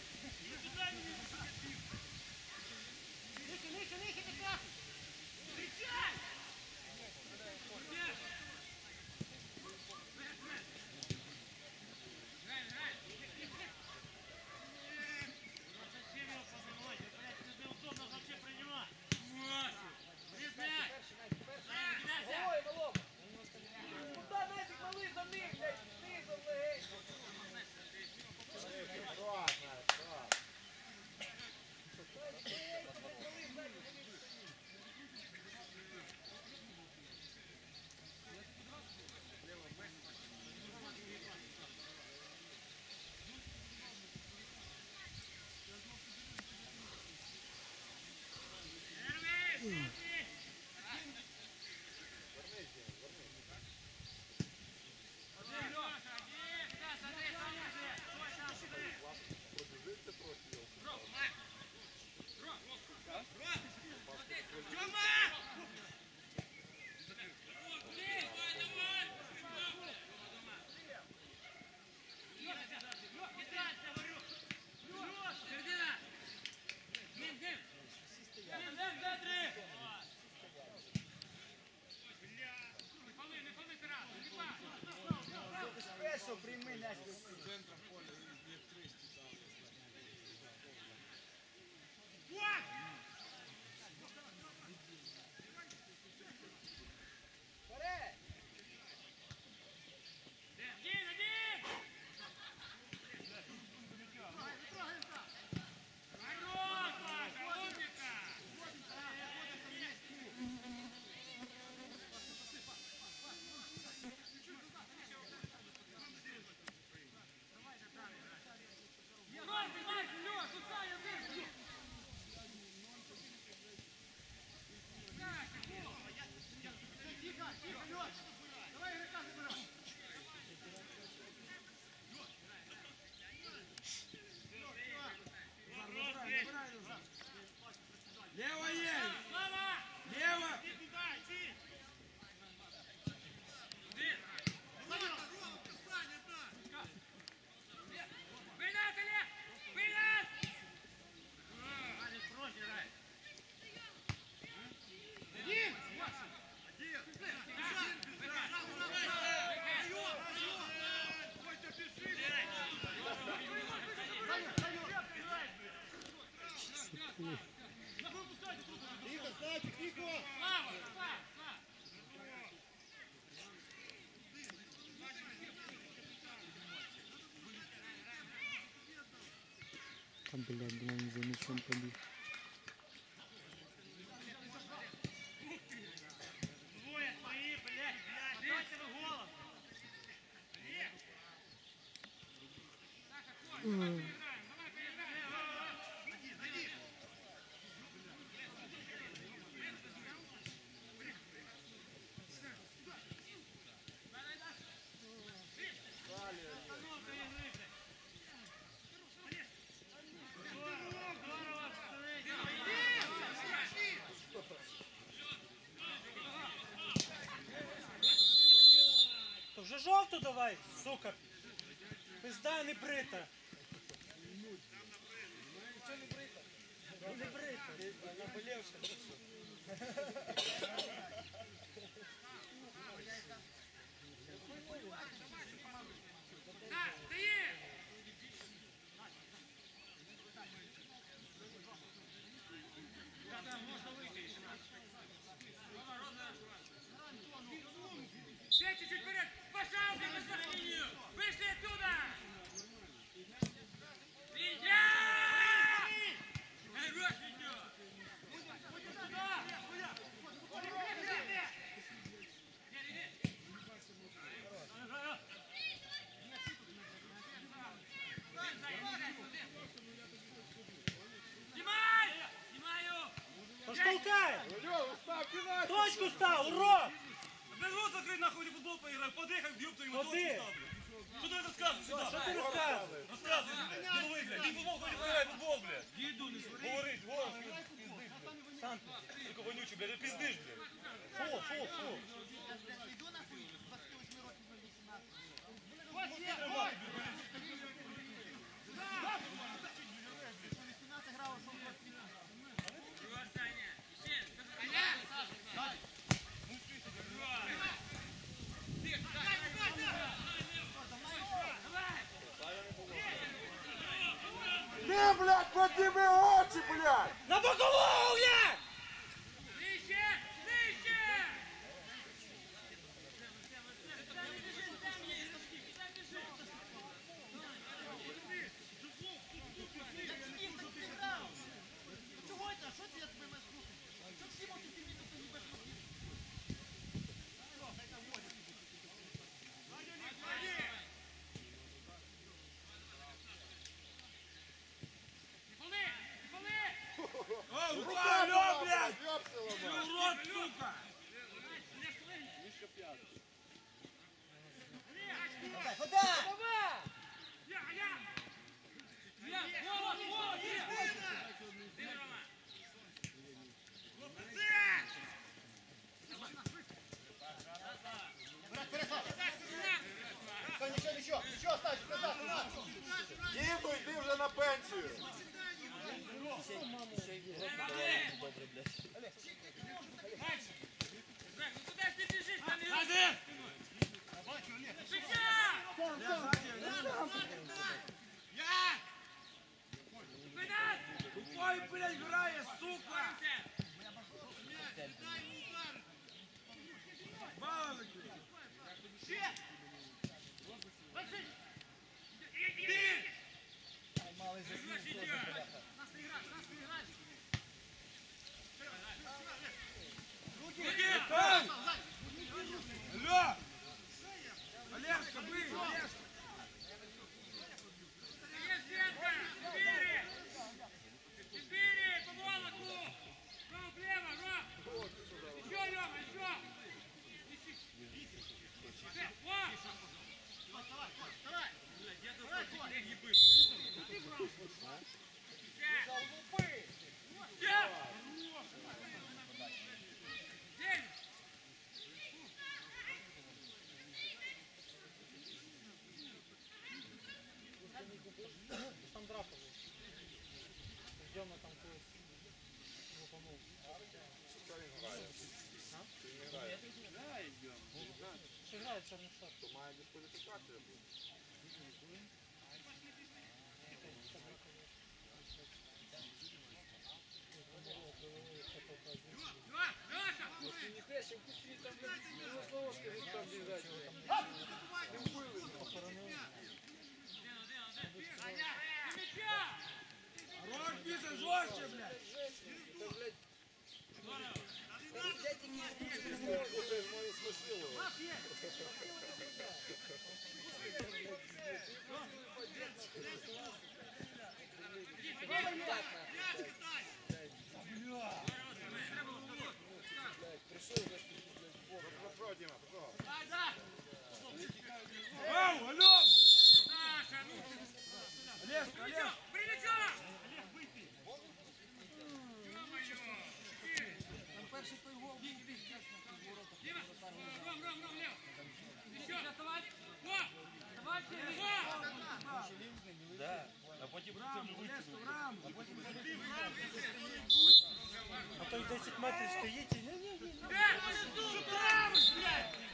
Нихи, нихи, нихи, ты как? Встречай! Лево есть! Лево! Вылез, Олег! Вылез! Тихо, Статик, тихо! Слава, Слава, Слава! Там Блядь, думав, він за м'ячом побіг. Двоє твої, блядь, дайте на голову. То вже жовту давай, сука. Пизда не брита. Нічого не брита. Ну не брита. Наболівши. Все чуть-чуть вперед! Пожалуйста, на линию! Вышли отсюда! Витя! Хорош, Витя! Снимай! Снимаю! Поштовхай! Алло, став кидати! Точку став, урок! Без рот закрыть, нахуй, не футбол поиграй. Подыхай, бьют твою Ходи! Что ты рассказываешь сюда? Що ти розказуєш? Рассказывай, блядь. Деловый, блядь. Ты футбол хоть не поиграй, футбол, блядь. Еду не смотри. Говорить, голос, блядь, пиздышь, блядь. Сам Сука, вонючий, блядь, пиздышь, блядь. фу, фу, фу. Ти, блядь, подніми очі, блядь! На бокову, блядь! Нижче! Нижче! Чого це? Що це я тебе не слухаю? Що всі можуть ти мені тут не бачиш? Поли! Поли! Рука, блядь! Ёпсила, Урод, сука! Я, я! Я! Вот, вот! Ты, Рома! Нічого, нічого, нічого, Стась, назад, назад. Діду, йди вже на пенсію! Зак, ну куда ж ты бежишь? Там и Один! Шика! Я! Вперед! Ой, блядь, играет, сука! Балык, блядь! Иди! Хорош, идёт! Руки! Алло! Олежка, бей! Олежка! Есть стенка! Четыре! Четыре! По волоку! Ром, влево, Ром! Еще, Лёва, еще! Э, во! Все! Семь! Там драка був. Ждемо там когось. Лупанув. Що він грає? Чи не грає? Чи грає чорний шар? То має дискваліфікація бути. Два! Лёша! Ніхуя, ще быстрее там, блядь, ну слово скажи, там бежать, блядь. Саня! До мяча! Ближче, блядь. Маш є! Пошел, Дима, пошел. Дай, дай! Ау, алло! Саша, ну! Олег, Олег! Прилечала! Олег, вийди! Там перший той гол був більш чесно в воротах. Дима! Ром, Ром, Ром, Лев! Еще! Доставай! О! Давай, О! Да. А потім в раму, Олежко, в раму. А потім А той десять метрів стоїть і ні-ні-ні. Э, ну, блядь!